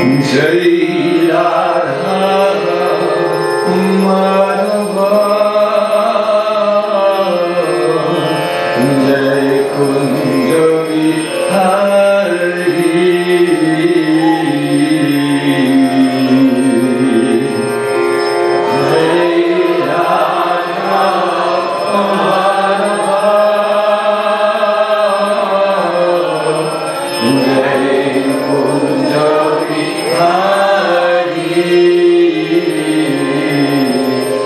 जय राधा माधव जय कुंज बिहारी जय राधा माधव जय Kunj Bihari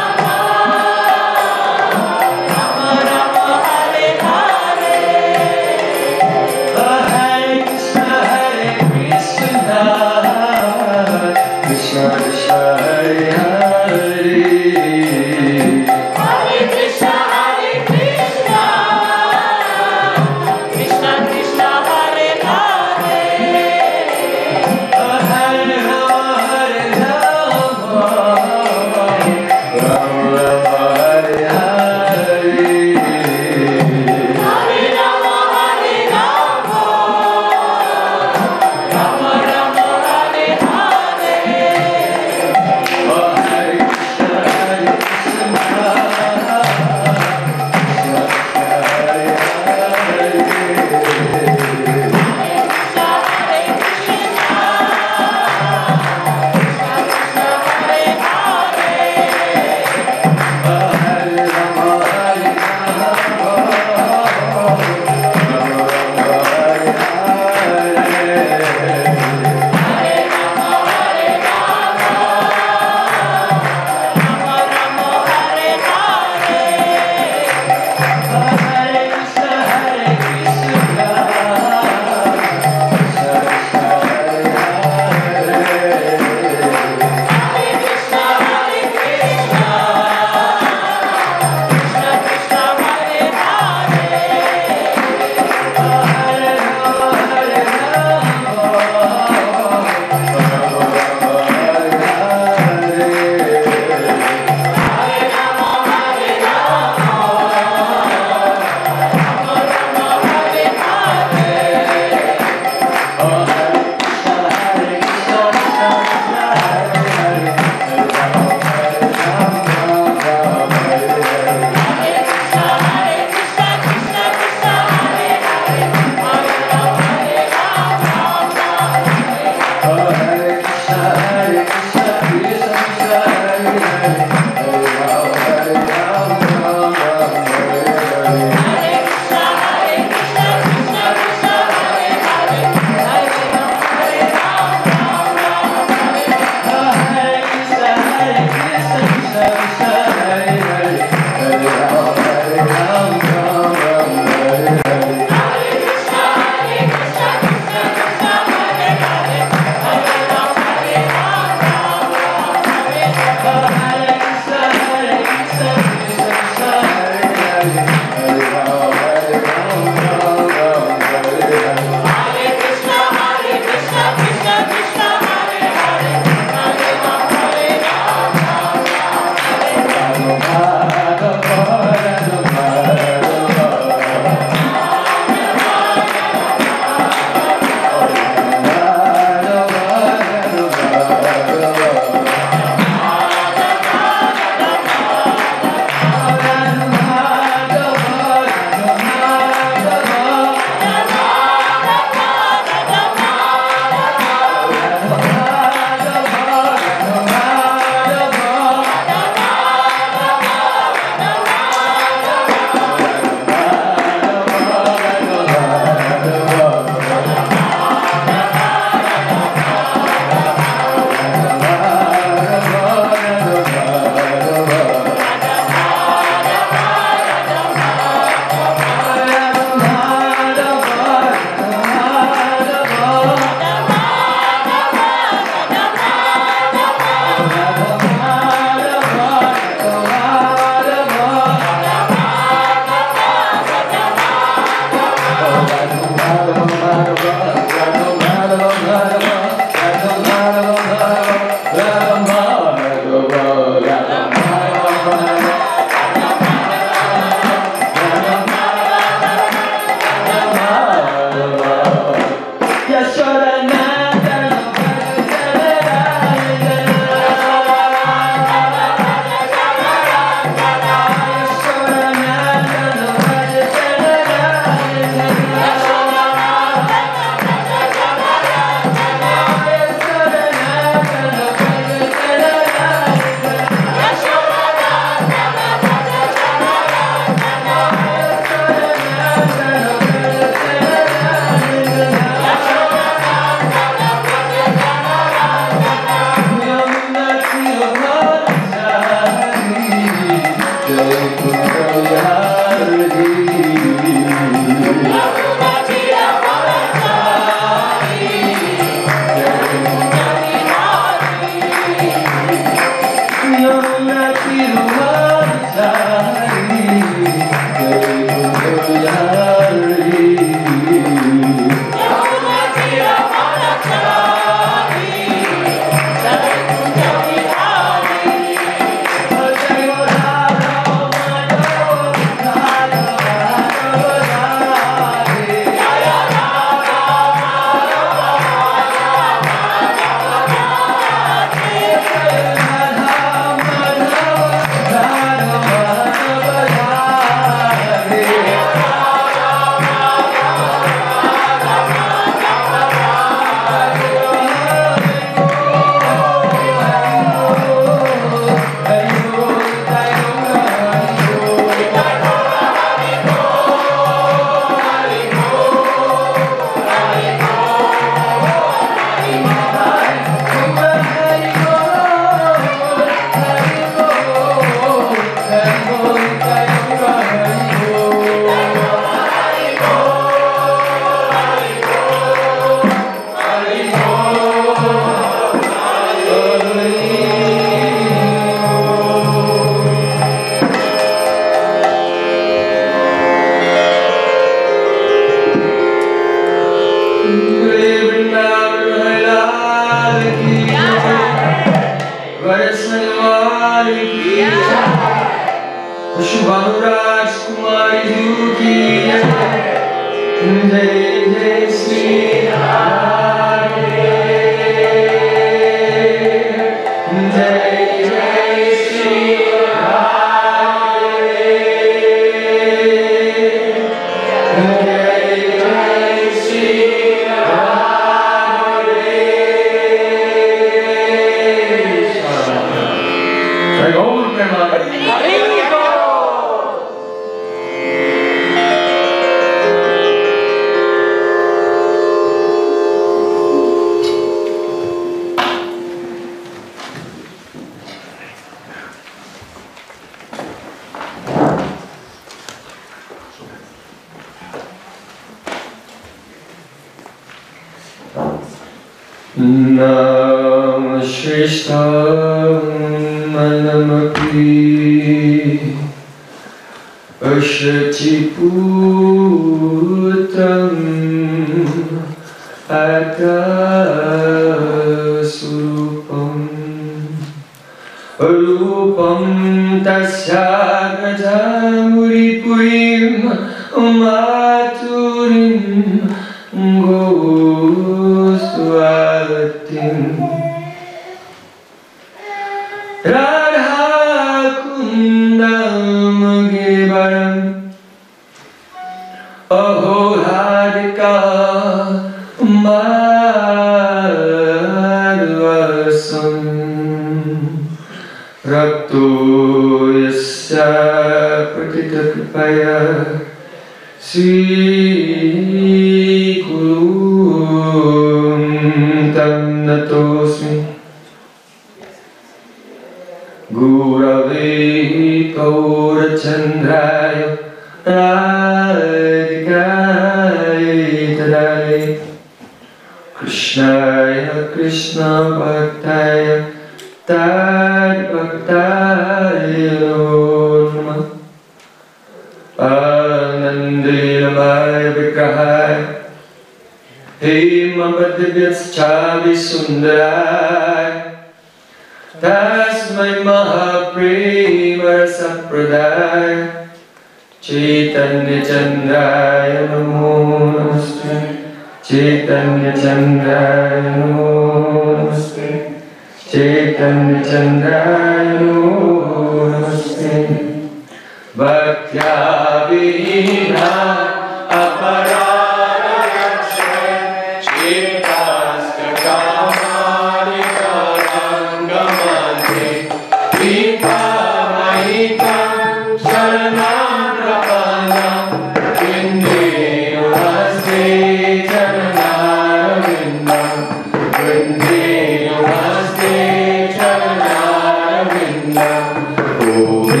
Oh,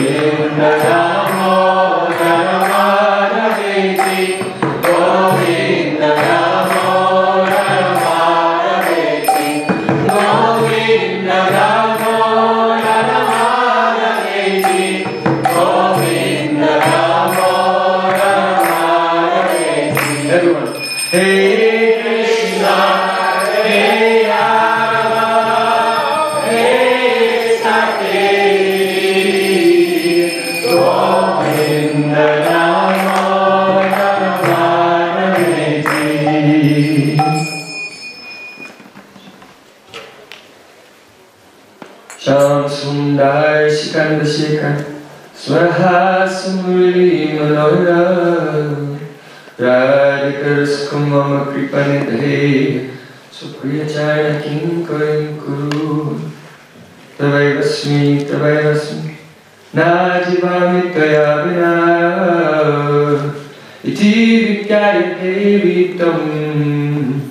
Sham Sundar Shikanda Shikar Swaha Sumuli Manohara Radhikar Sukumama Kripanidhe Supriyacharya Kinkarim Kuru Tavaivasmi Najivamittaya Vina Iti Vidyayate Vitam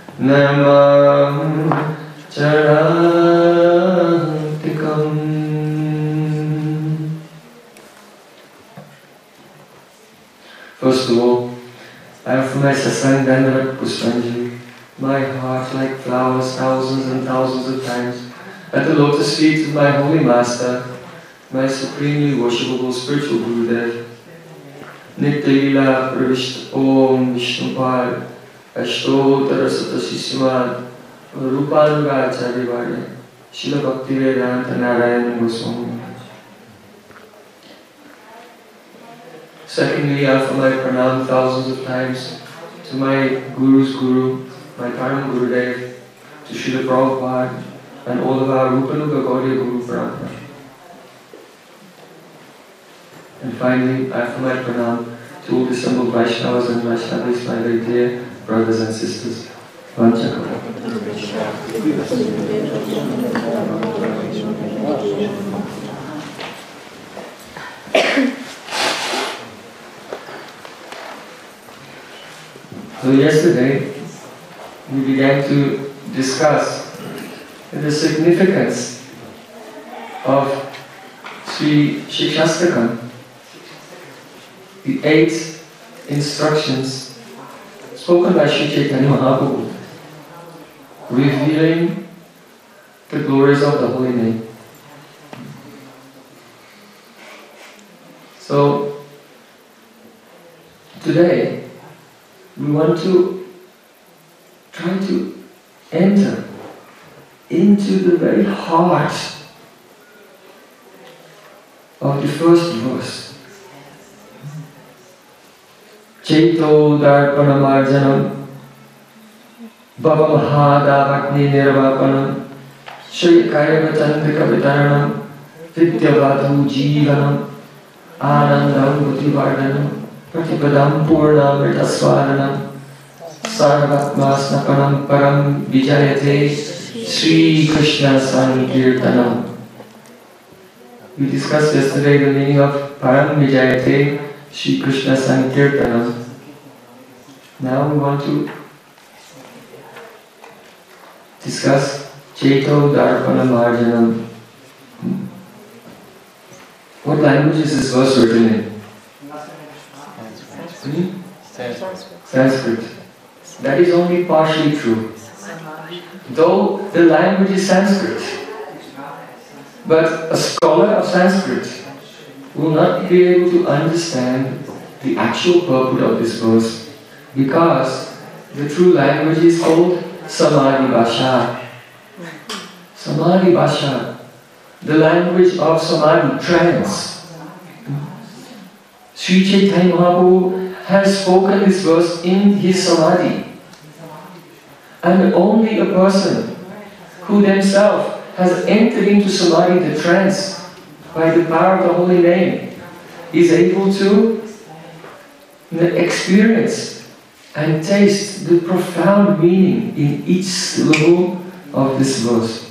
Namam Charantikam. First of all, I offer my Satsang Dandavat Pushpanjali, my heart like flowers thousands and thousands of times, at the lotus feet of my Holy Master, my supremely worshipable spiritual Gurudev. Nityalila Pravishta Om Vishnupad Ashtotara Satasishiman Rupanuga Acharya Srila Bhaktivedanta Narayana Goswami. Secondly, I offer my pranam thousands of times to my Guru's Guru, my Param Gurudev, to Srila Prabhupada, and all of our Rupanuga Gaudiya Guru Parampara. And finally, I offer my pranam to all the assembled Vaishnavas and Vaishnavis, my very dear brothers and sisters. Vanchakala. So yesterday, we began to discuss the significance of Sri Shikshastakam, the 8 instructions spoken by Sri Chaitanya Mahaprabhu, revealing the glories of the Holy Name. So, today, we want to try to enter into the very heart of the first verse. Chaito Darpanamarjanam Bhava Mahadavakni Nirvapanam Shri Kairvatandika Vitaranam Vidyavadhu Jivanam Anandam Bhutivardhanam Pratipadam Purnamrita Swaranam Sarvatmasnapanam Param Vijayate Sri Krishna Sankirtanam. We discussed yesterday the meaning of Param Vijayate Sri Krishna Sankirtanam. Now we want to discuss Chaito Darpana Marjanam. What language is this verse written in? Sanskrit. That is only partially true. Though the language is Sanskrit, but a scholar of Sanskrit will not be able to understand the actual purport of this verse, because the true language is called Samadhi Bhasha. Samadhi Bhasha, the language of Samadhi, trance. Sri Chaitanya Mahaprabhu has spoken this verse in his Samadhi. And only a person who themselves has entered into Samadhi, the trance, by the power of the Holy Name, is able to experience and taste the profound meaning in each syllable of this verse.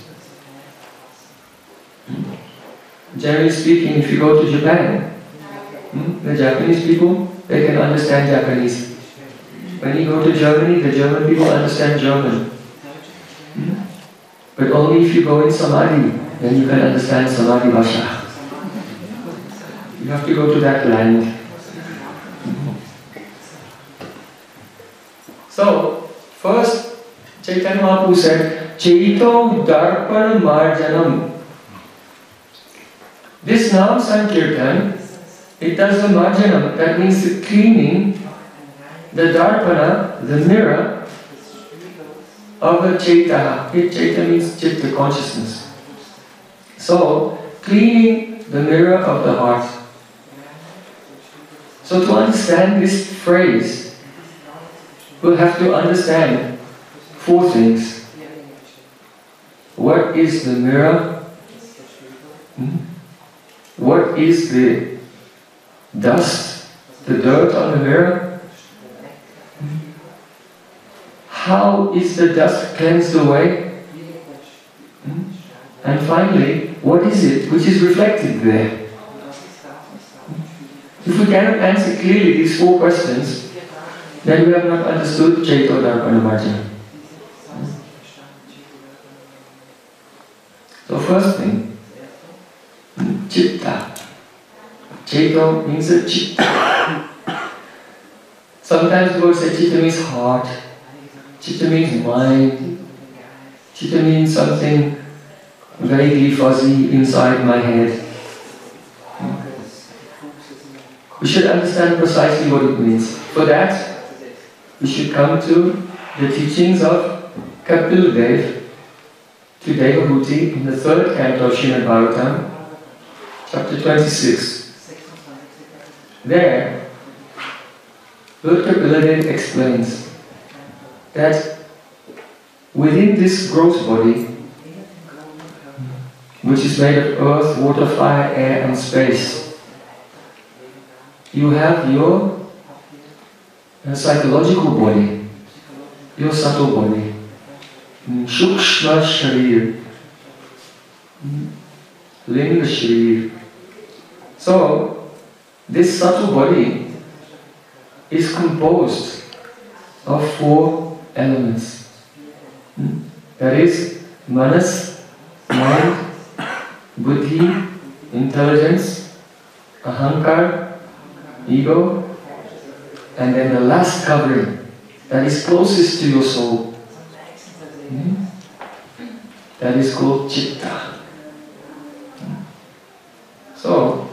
Generally speaking, if you go to Japan, the Japanese people, they can understand Japanese. When you go to Germany, the German people understand German. But only if you go in Samadhi, then you can understand Samadhi Bhasha. You have to go to that land. So, first, Chaitanya Mahaprabhu said, Chaito Darpan Marjanam. This Nam Sankirtan, it does the marjanam, that means the cleaning, the darpana, the mirror of the Chaita. Chaita means Chitta, consciousness. So, cleaning the mirror of the heart. So to understand this phrase, we'll have to understand four things. What is the mirror? What is the dust, the dirt on the mirror? How is the dust cleansed away? And finally, what is it which is reflected there? If we cannot answer clearly these four questions, then we have not understood Chaito Darpana Marjana. So first thing, Chitta. Chaito means a Chitta. Sometimes the word say Chitta means heart, Chitta means mind, Chitta means something vaguely fuzzy inside my head. We should understand precisely what it means. For that, we should come to the teachings of Kapil Dev, to Devahuti, in the third canto of Srimad Bhagavatam, chapter 26. There, Lord Kapila Dev explains that within this gross body, which is made of earth, water, fire, air and space, you have your psychological body, your subtle body, Shukshma Sharir, Linga Sharir. So, this subtle body is composed of four elements. That is Manas, mind, Buddhi, intelligence, Ahankar, ego, and then the last covering that is closest to your soul. That is called Chitta. So,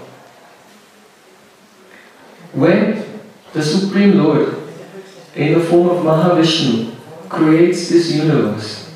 when the Supreme Lord, in the form of Mahavishnu, creates this universe,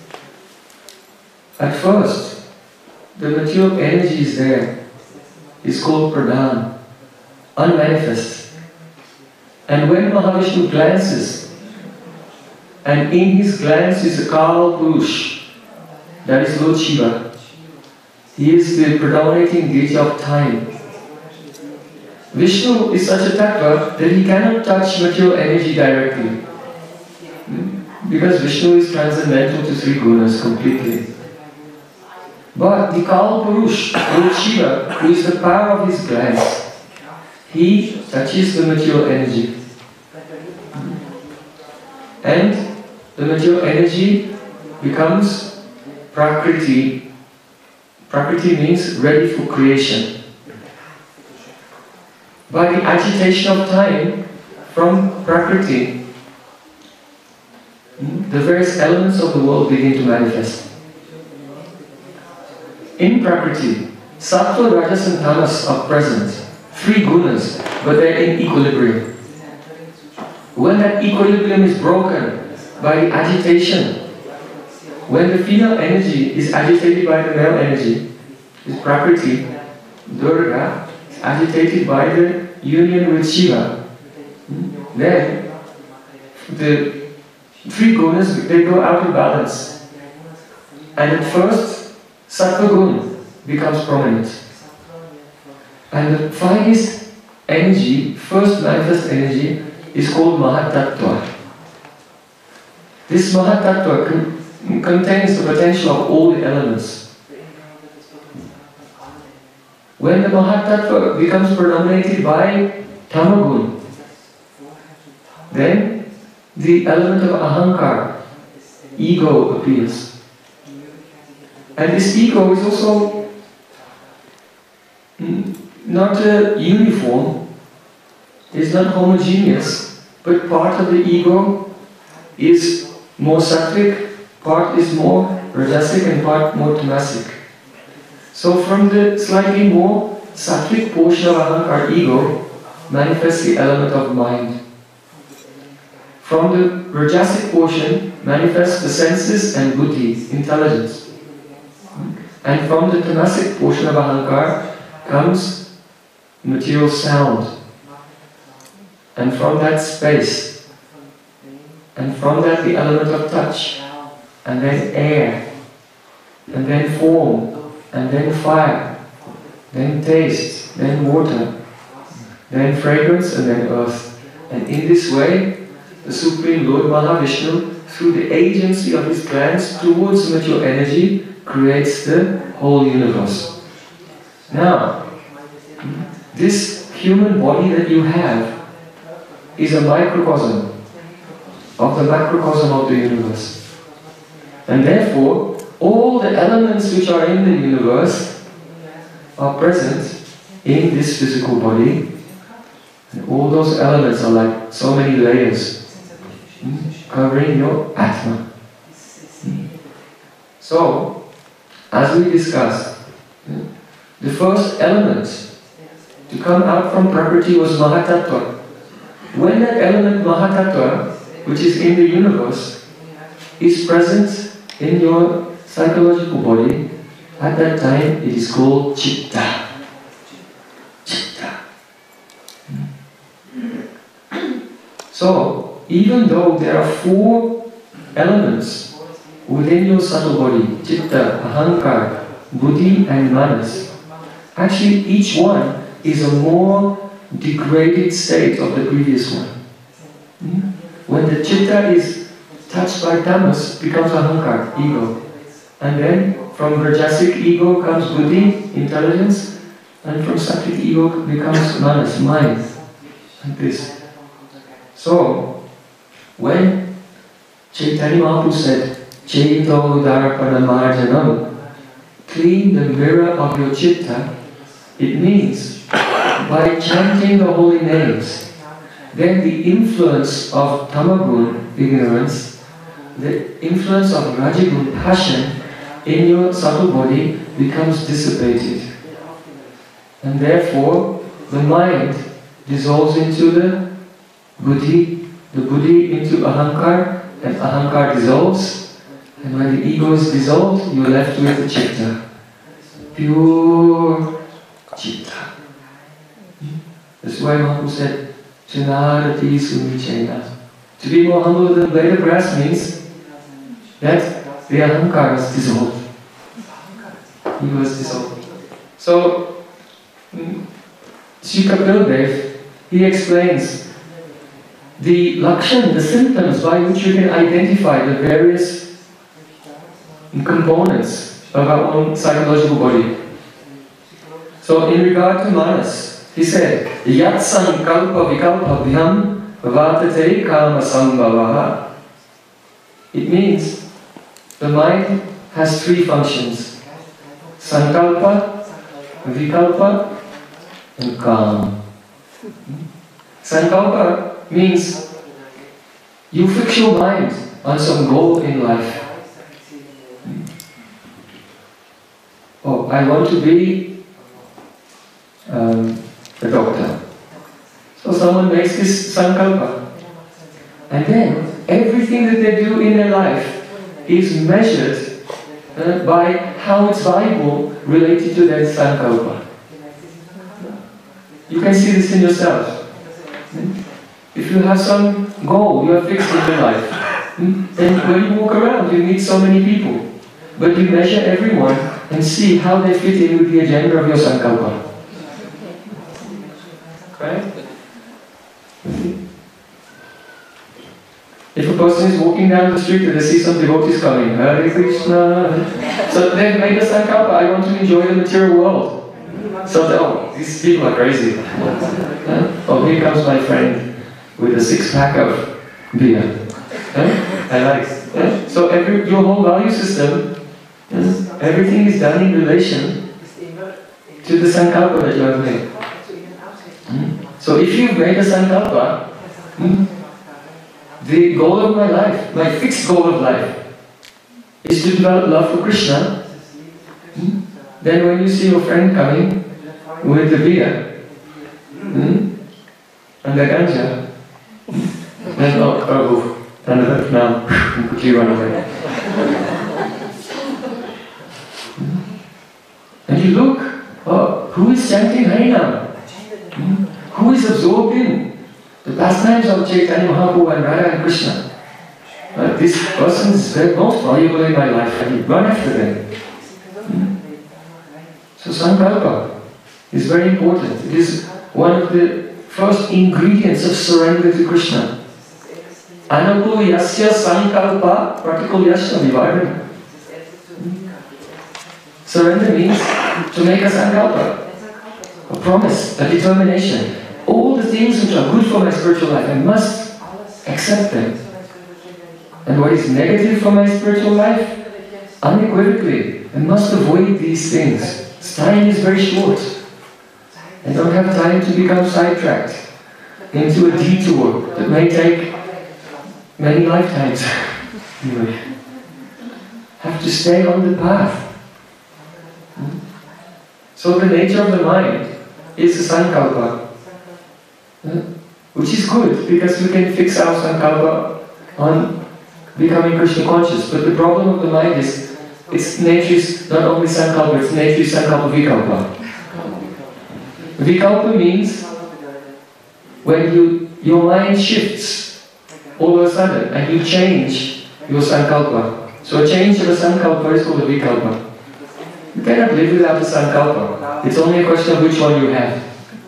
at first, the material energy is there. It's called Pradhan, unmanifest. And when Mahavishnu glances, and in his glance is a Kal Purush, that is Lord Shiva. He is the predominating deity of time. Vishnu is such a tattva that he cannot touch material energy directly. Because Vishnu is transcendental to three gunas completely. But the Kal Purush, Lord Shiva, who is the power of his glance, he touches the material energy. And the material energy becomes Prakriti. Prakriti means ready for creation. By the agitation of time from Prakriti, the various elements of the world begin to manifest. In Prakriti, Sattva, Rajas and Tamas are present, three gunas, but they are in equilibrium. When that equilibrium is broken by the agitation, when the female energy is agitated by the male energy, is Prakriti, Durga, is agitated by the union with Shiva, then the three gunas, they go out of balance. And at first, Sattva Gun becomes prominent. And the finest energy, first manifest energy, is called Mahatattva. This Mahatattva contains the potential of all the elements. When the Mahatattva becomes predominated by Tamagun, then the element of Ahankar, ego, appears. And this ego is also not uniform, is not homogeneous, but part of the ego is more sattvic, part is more rajasic, and part more tamasic. So from the slightly more sattvic portion of ahankar, ego, manifests the element of mind. From the rajasic portion manifests the senses and buddhi, intelligence. And from the tamasic portion of ahankar comes material sound. And from that space, and from that the element of touch, and then air, and then form, and then fire, then taste, then water, then fragrance, and then earth. And in this way, the Supreme Lord Mahavishnu, through the agency of his glands towards material energy, creates the whole universe. Now, this human body that you have is a microcosm of the macrocosm of the universe. And therefore, all the elements which are in the universe are present in this physical body. And all those elements are like so many layers covering your Atma. So, as we discussed, the first element to come out from Prakriti was Mahatattva. When that element Mahatattva, which is in the universe, is present in your psychological body, at that time it is called Chitta. Chitta. So, even though there are 4 elements within your subtle body, Chitta, Ahankar, Buddhi and Manas, actually each one is a more degraded state of the previous one. When the Chitta is touched by Tamas, becomes Ahankar, ego. And then from Rajasic ego comes Buddhi, intelligence, and from Sattvic ego becomes Manas, mind. Like this. So, when Chaitanya Mahaprabhu said, Chaito Darpana Marjanam, clean the mirror of your Chitta, it means by chanting the holy names, then the influence of Tamagun, ignorance, the influence of Rajagun, passion, in your subtle body becomes dissipated. And therefore, the mind dissolves into the Buddhi into Ahankar, and Ahankar dissolves, and when the ego is dissolved, you are left with the Chitta. Pure Chitta. That's why Mahaprabhu said, Chanarati Sumichena. To be more humble than a blade of grass means that the Ahankar is dissolved. Ego is dissolved. So, Sri Kapil Dev, he explains the lakshan, the symptoms by which you can identify the various components of our own psychological body. So in regard to Manas, he said, Yat sankalpa vikalpa bhyam vatate kama sambhavaha. It means the mind has 3 functions: sankalpa, vikalpa, and kama. Sankalpa means you fix your mind on some goal in life. Oh, I want to be a doctor. So someone makes this sankalpa. And then everything that they do in their life is measured by how it's viable related to that sankalpa. You can see this in yourself. If you have some goal you have fixed in your life, then when you walk around you meet so many people, but you measure everyone and see how they fit in with the agenda of your sankalpa. Right? If a person is walking down the street and they see some devotees coming, Hare Krishna, so they've made a sankalpa, I want to enjoy the material world. So they, oh, these people are crazy. Oh, here comes my friend with a 6-pack of beer. I like. So your whole value system, everything is done in relation to the sankalpa that you have made. So if you've made a sankalpa, the goal of my life, my fixed goal of life, is to develop love for Krishna, then when you see your friend coming with the beer and the ganja, then now quickly run away. And you look, oh, who is chanting Harinam? Who is absorbed in the pastimes of Chaitanya Mahaprabhu and Radha and Krishna? This person is the most valuable in my life, and you run after them. So sankalpa is very important. It is one of the first ingredients of surrender to Krishna. Anukul yasya sankalpa pratikul yasya vivardhana. Surrender means to make a sankalpa, a promise, a determination. All the things which are good for my spiritual life, I must accept them. And what is negative for my spiritual life, unequivocally, I must avoid these things. Time is very short. I don't have time to become sidetracked into a detour that may take many lifetimes. Anyway, have to stay on the path. So the nature of the mind is a sankalpa, which is good because we can fix our sankalpa on becoming Krishna conscious. But the problem of the mind is its nature is not only sankalpa, its nature is sankalpa vikalpa. Vikalpa means when your mind shifts all of a sudden and you change your sankalpa. So a change of a sankalpa is called a vikalpa. You cannot live without a sankalpa. It's only a question of which one you have.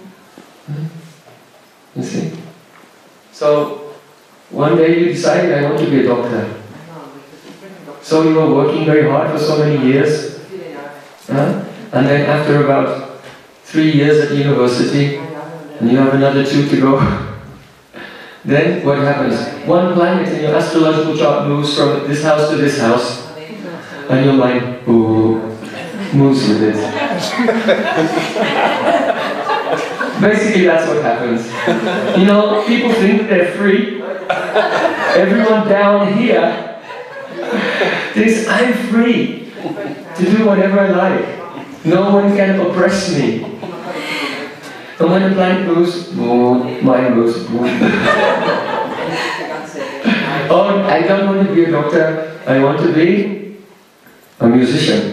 You see? So, one day you decided, I want to be a doctor. So you were working very hard for so many years. And then after about 3 years at university, and you have another 2 to go, then what happens? One planet in your astrological chart moves from this house to this house, and your mind moves with it. Basically, that's what happens. You know, people think they're free. Everyone down here thinks I'm free to do whatever I like. No one can oppress me. And when the planet moves, boom, mine moves, boom. Oh, I don't want to be a doctor. I want to be a musician.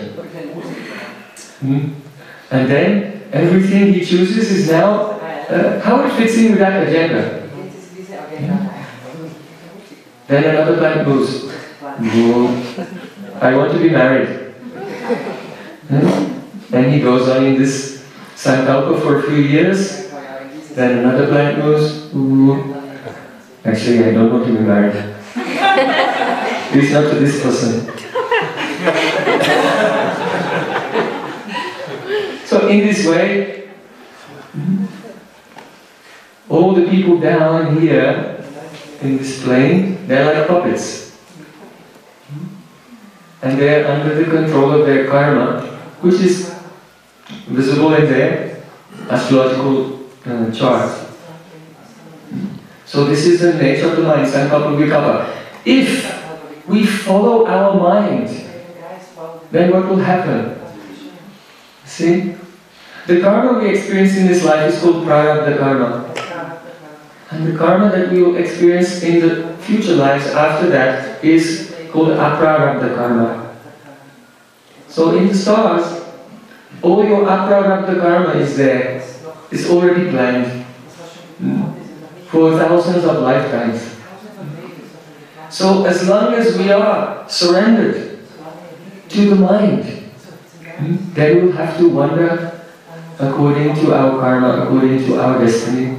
And then everything he chooses is now how it fits in with that agenda. Then another planet moves. I want to be married. And he goes on in this sankalpa for a few years. Then another planet moves. Actually, I don't want to be married. At least not to this person. So in this way, all the people down here in this plane, they're like puppets. And they're under the control of their karma, which is visible in their astrological chart. So this is the nature of the mind, sankalpa vikalpa. If we follow our mind, then what will happen? See? The karma we experience in this life is called prarabdha karma. And the karma that we will experience in the future lives after that is called aprarabdha karma. So in the stars, all your aprarabdha karma is there. It's already planned for thousands of lifetimes. So as long as we are surrendered to the mind, then we'll have to wander according to our karma, according to our destiny.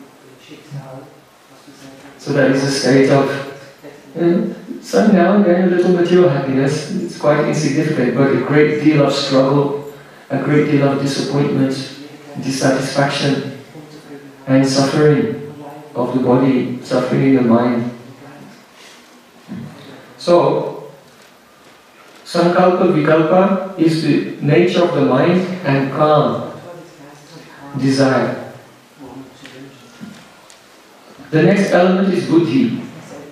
So that is a state of some now and then a little material happiness. It's quite insignificant, but a great deal of struggle, a great deal of disappointment, dissatisfaction, and suffering of the body, suffering in the mind. So, sankalpa vikalpa is the nature of the mind and calm, desire. The next element is buddhi.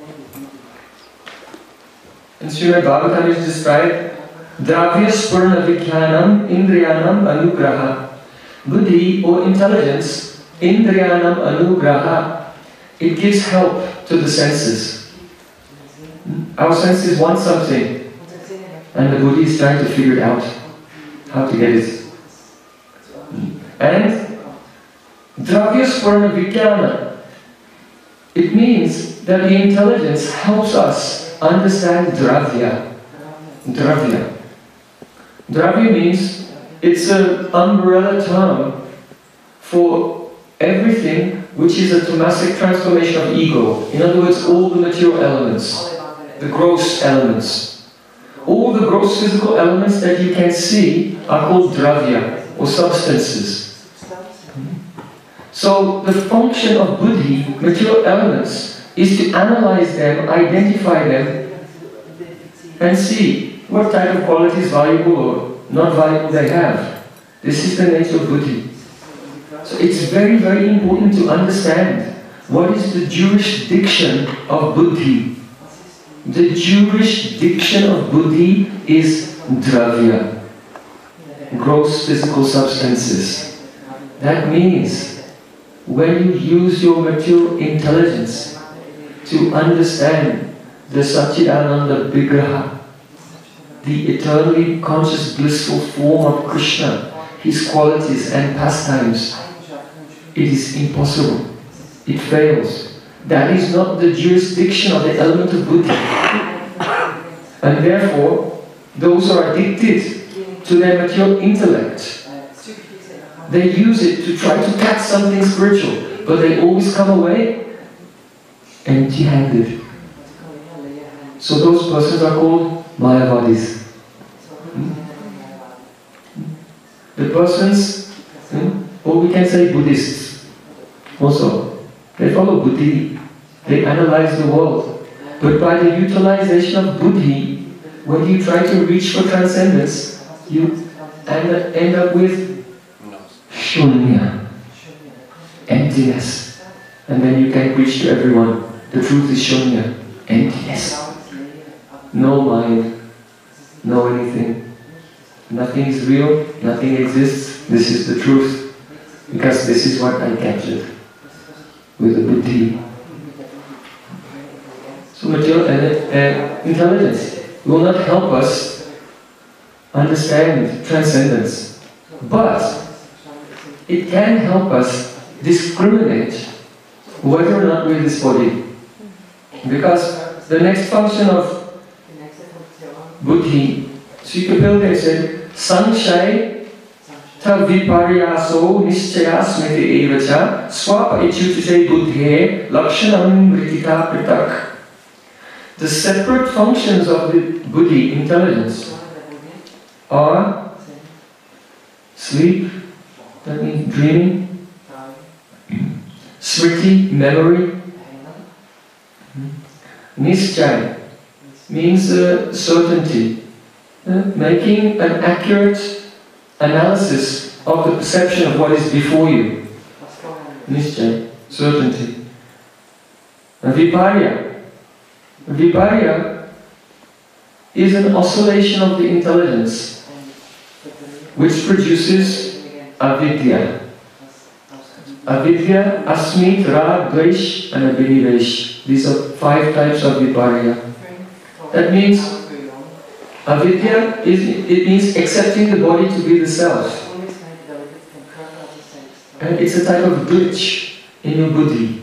In Srimad Bhagavatam is described, Dravya Spurna Vijnanam Indriyanam Anugraha. Buddhi or intelligence, Indriyanam Anugraha, it gives help to the senses. Our senses want something, and the buddhi is trying to figure it out, how to get it. And Dravya Spurna Vijnana, it means that the intelligence helps us understand Dravya. Dravya. Dravya means it's an umbrella term for everything which is a tamasic transformation of ego. In other words, all the material elements, the gross elements. All the gross physical elements that you can see are called Dravya, or substances. So the function of buddhi, material elements, is to analyze them, identify them, and see what type of qualities valuable or not valuable they have. This is the nature of buddhi. So it's very, very important to understand what is the jurisdiction of buddhi. The jurisdiction of buddhi is dravya, gross physical substances. That means when you use your material intelligence to understand the Satchidananda Vigraha, the eternally conscious blissful form of Krishna, his qualities and pastimes, it is impossible. It fails. That is not the jurisdiction of the element of buddhi. And therefore, those who are addicted to their material intellect, they use it to try to catch something spiritual, but they always come away empty-handed. So those persons are called Mayavadis. The persons, or we can say Buddhists also, they follow buddhi, they analyze the world. But by the utilization of buddhi, when you try to reach for transcendence, you end up with shunya, emptiness. And then you can preach to everyone, the truth is shunya, emptiness. No mind, no anything. Nothing is real, nothing exists. This is the truth. Because this is what I captured with the buddhi. So material intelligence will not help us understand transcendence. But it can help us discriminate whether or not we're this body. Because the next function of buddhi, Sri Kapil Dev said, Sangshay ta viparyaso nischaya smriti evacha swapa ichutite buddhe lakshanam vritika pritak. The separate functions of the buddhi, intelligence, are sleep, that means dreaming, smriti, memory, nischaya means certainty, making an accurate analysis of the perception of what is before you. Nischaya, certainty. And viparya. Viparya is an oscillation of the intelligence which produces avidya. Avidya, asmit, rag, dvesh and abhinivesh. These are 5 types of viparya. That means avidya it means accepting the body to be the self. And it's a type of glitch in your buddhi.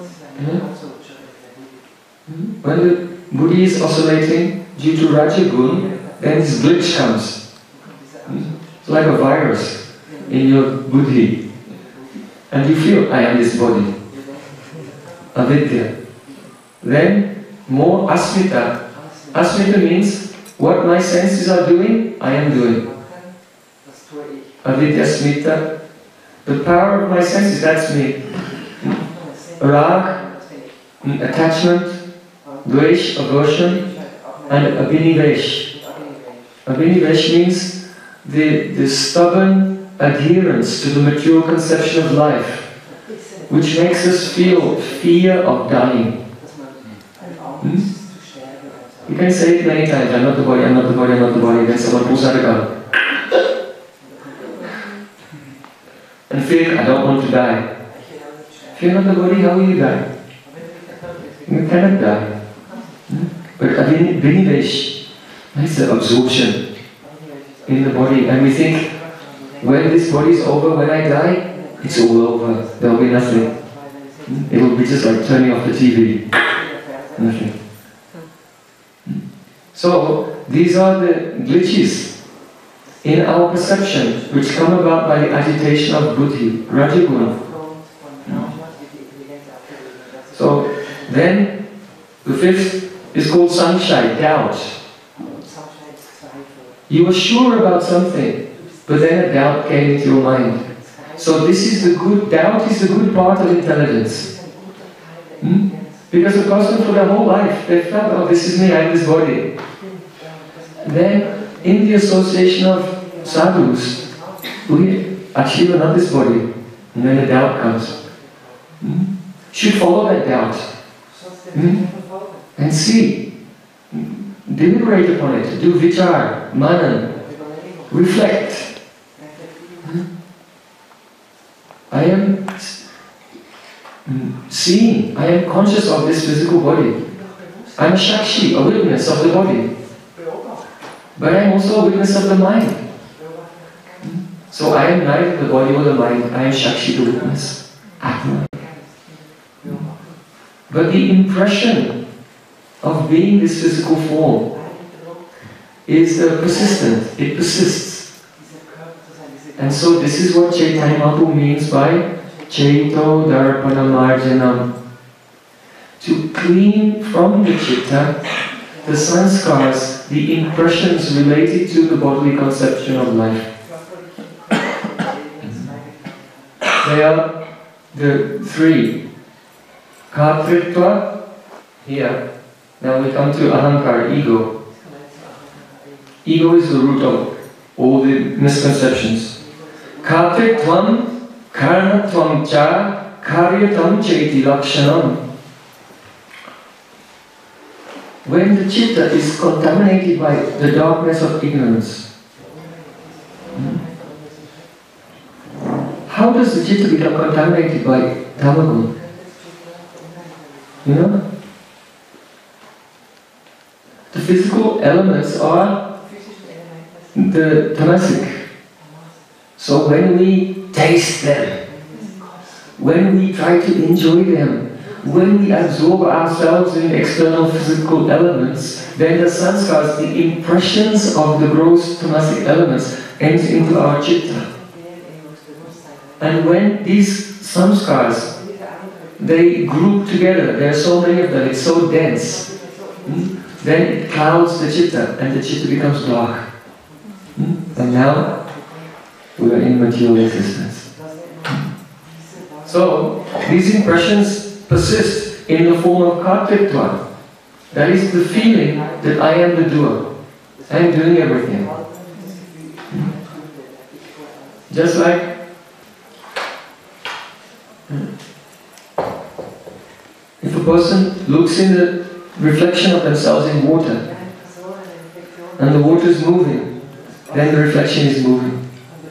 When the buddhi is oscillating due to rajagun, then this glitch comes. It's like a virus in your buddhi. And you feel, I am this body. Avidya. Then more asmita. Asmita means what my senses are doing, I am doing. Avidya smita. The power of my senses, that's me. Rag, attachment, dvesh, aversion, and abhinivesh. Abhinivesh means the stubborn adherence to the material conception of life. which makes us feel fear of dying. You can say it many times, I'm not the body, I'm not the body, I'm not the body, then someone pulls out a gun. And feel, I don't want to die. If you're not the body, how will you die? You cannot die. But Vinivesh, that's the absorption in the body. And we think, when this body is over, when I die, it's all over. There will be nothing. It will be just like turning off the TV. Nothing. So, these are the glitches in our perception which come about by the agitation of buddhi, rajaguna. So, then the fifth is called sanshaya, doubt. You were sure about something, but then a doubt came into your mind. So this is the good, doubt is the good part of intelligence. Because a person for their whole life, they felt, oh, this is me, I have this body. Then, in the association of sadhus, we actually are not this body. And then a doubt comes. Should follow that doubt. And see. Deliberate upon it. Do vichar, manan. Reflect. I am seeing, I am conscious of this physical body. I am a shakshi, a witness of the body. But I am also a witness of the mind. So I am neither the body or the mind, I am shakshi, the witness. Atma. But the impression of being this physical form is persistent, it persists. And so this is what Chaitanya Mahaprabhu means by Chaito Darpana Marjanam. To clean from the chitta the sanskars, the impressions related to the bodily conception of life. They are the three. Kartritva, here. Now we come to ahankara, ego. Ego is the root of all the misconceptions. Kartritvam, karnatvam cha, karyatam chaiti lakshanam. When the chitta is contaminated by the darkness of ignorance, how does the chitta become contaminated by tamagun? You know? The physical elements are the tamasic. So when we taste them, when we try to enjoy them, when we absorb ourselves in external physical elements, then the sanskars, the impressions of the gross tamasic elements, enter into our chitta. And when these samskars, they group together, there are so many of them, it's so dense, then it clouds the chitta, and the chitta becomes dark. And now, we are in material existence. So, these impressions persist in the form of kartritva. That is the feeling that I am the doer. I am doing everything. Just like if a person looks in the reflection of themselves in water, and the water is moving, then the reflection is moving.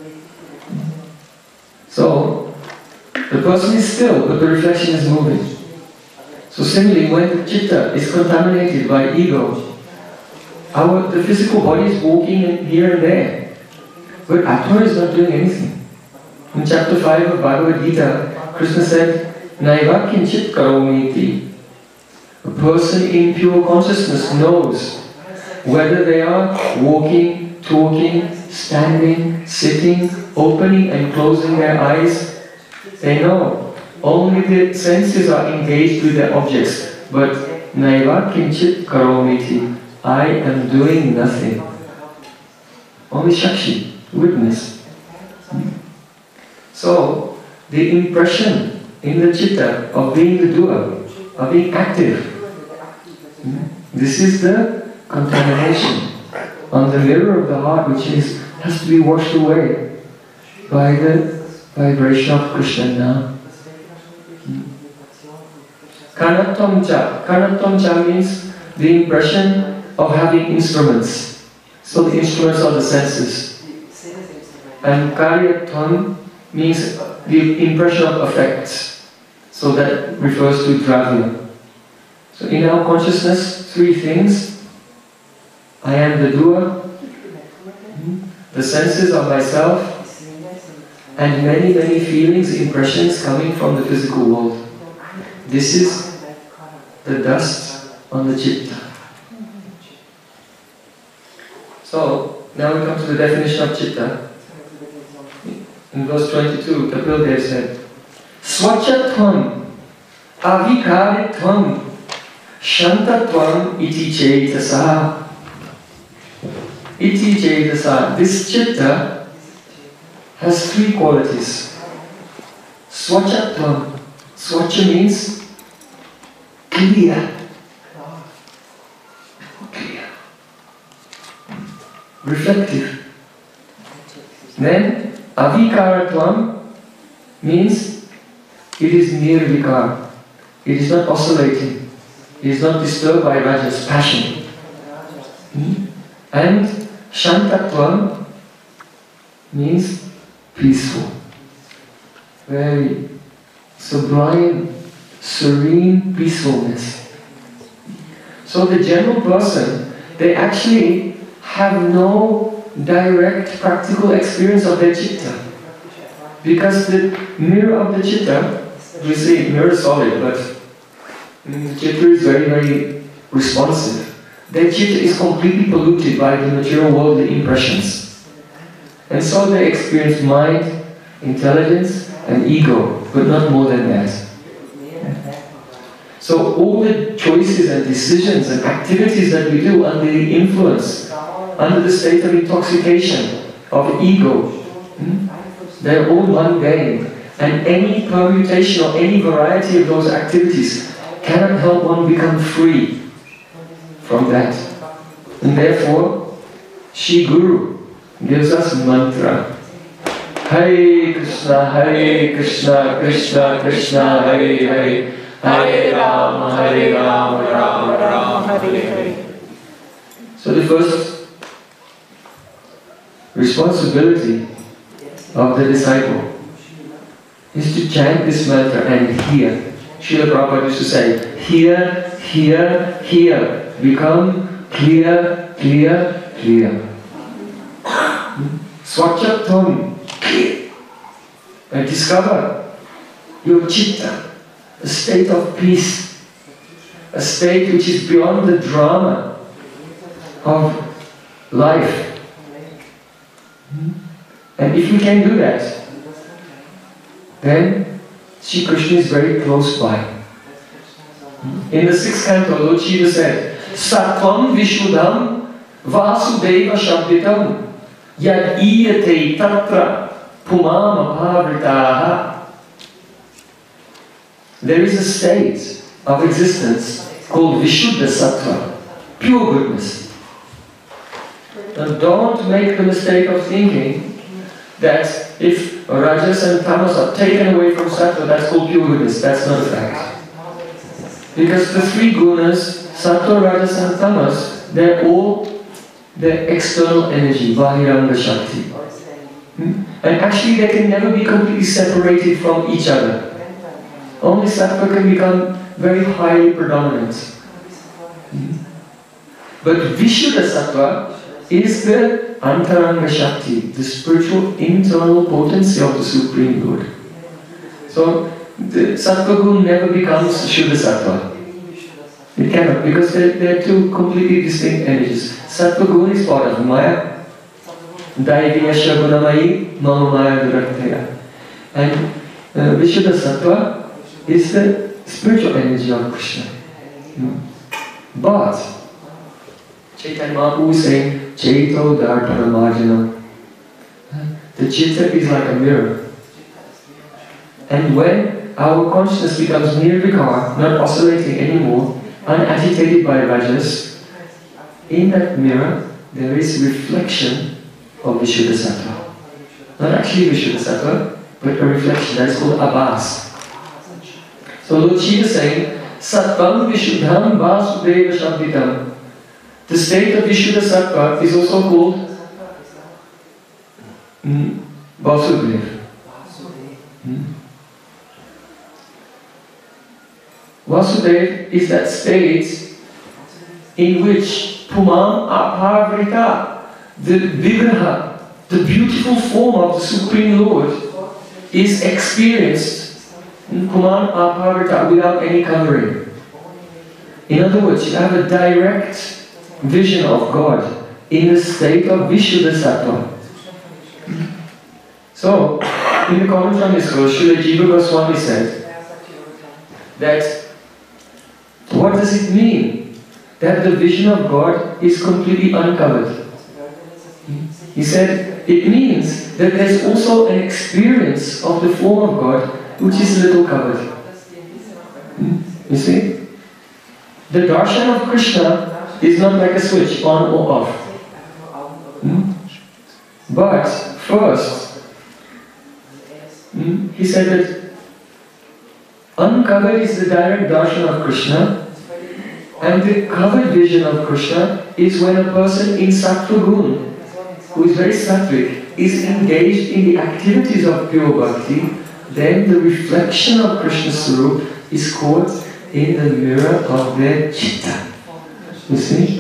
So, the person is still, but the reflection is moving. So similarly, when the chitta is contaminated by ego, the physical body is walking here and there, but Atma is not doing anything. In chapter 5 of Bhagavad Gita, Krishna said, Naiva kinchit karomiti. A person in pure consciousness knows whether they are walking, talking, standing, sitting, opening and closing their eyes. They know. Only the senses are engaged with their objects. But Naiva kinchit karomiti. I am doing nothing. Only Shakshi, witness. So, the impression in the chitta of being the doer, of being active, this is the contamination on the mirror of the heart, which has to be washed away by the vibration of Krishna now. Kanatvam cha. Kanatvam cha means the impression of having instruments. So the instruments are the senses. And karyatvam means the impression of effects. So that refers to dravya. So in our consciousness, three things. I am the doer, the senses of myself, and many, many feelings, impressions coming from the physical world. This is the dust on the chitta. So, now we come to the definition of chitta. In verse 22, Kapil Dev said, Swachatvam, avikaritvam, shantatvam iti chaitasa. Iti chaitasa. This chitta has three qualities. Swachatvam. Swacha means clear. Clear. Reflective. Then avikaratvam means it is near vikar. It is not oscillating. It is not disturbed by rajas, passion. And shantatvam means peaceful. Very sublime, serene peacefulness. So the general person, they actually have no direct practical experience of their chitta. Because the mirror of the chitta, we say mirror is solid, but the chitta is very, very responsive. Their chitta is completely polluted by the material worldly impressions. And so they experience mind, intelligence, and ego, but not more than that. So all the choices and decisions and activities that we do under the influence, under the state of intoxication, of ego, they're all mundane. And any permutation or any variety of those activities cannot help one become free from that. And therefore, Shri Guru gives us mantra. Hare Krishna, Krishna Krishna, Hare Hare, Hare Rama, Rama Rama, Hare Hare. So the first responsibility of the disciple is to chant this mantra and hear. Srila Prabhupada used to say, hear, hear, hear. Become clear, clear, clear. Swachatvam, clear. And discover your chitta, a state of peace, a state which is beyond the drama of life. And if we can do that, then Sri Krishna is very close by. In the 6th canto, Lord Shiva said, Sattvam Vishuddham Vasudeva Shabditam Yad Iyate Tatra Pumam Abhavritaha. There is a state of existence called Vishuddha Sattva, pure goodness. Now don't make the mistake of thinking that if Rajas and Tamas are taken away from Sattva, that's called pure goodness. That's not a fact. Because the three gunas, Sattva, Rajas and Tamas, they're all the external energy, Bahiranga Shakti. And actually they can never be completely separated from each other. Only Sattva can become very highly predominant. But Vishuddha Sattva is the Antaranga Shakti, the spiritual internal potency of the Supreme Lord. So the Sattva Gun never becomes Shuddha Sattva. It cannot, because they're two completely distinct energies. Sattva Gun is part of Maya, Daiviyasya Gunamayi, Mama Maya Durakteya. And Vishuddha Sattva is the spiritual energy of Krishna. But Chaitanya Mahaprabhu is saying, Chaito Darpana Marjanam. The chitta is like a mirror. And when our consciousness becomes near Vikar, not oscillating anymore, unagitated by rajas, in that mirror there is reflection of Vishuddha Sattva. Not actually Vishuddha Sattva, but a reflection. That's called Abhas. So Lord Shiva is saying, Sattvam Vishuddham Vasudeva Shabditam. The state of Vishuddha Sattva is also called Vasudeva. Vasudeva is that state in which Pumam Aparvrita, the Vigraha, the beautiful form of the Supreme Lord, is experienced Pumam Aparvrita without any covering. In other words, you have a direct vision of God in the state of Vishuddha Sattva. So, in the comment from this verse, Srila Jiva Goswami said that what does it mean that the vision of God is completely uncovered? He said it means that there's also an experience of the form of God which is little covered. You see? The darshan of Krishna is not like a switch, on or off. But first, he said that uncovered is the direct darshan of Krishna, and the covered vision of Krishna is when a person in sattva gun, who is very sattvic, is engaged in the activities of pure bhakti. Then the reflection of Krishna's Swarup is caught in the mirror of their chitta. You see?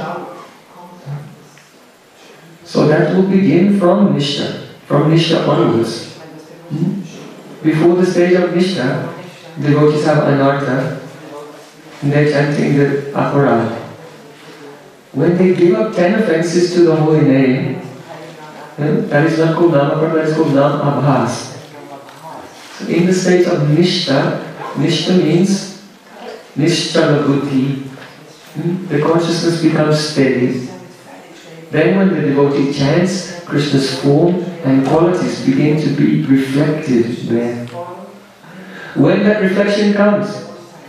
So that will begin from Nishtha onwards. Before the stage of Nishtha, devotees have anartha, and they're chanting the aparad. When they give up 10 offenses to the holy name, that is not called namaparad, that is called nam abhas. So in the state of Nishtha, Nishtha means Nischala buddhi. The consciousness becomes steady. Then when the devotee chants, Krishna's form and qualities begin to be reflected there. When that reflection comes,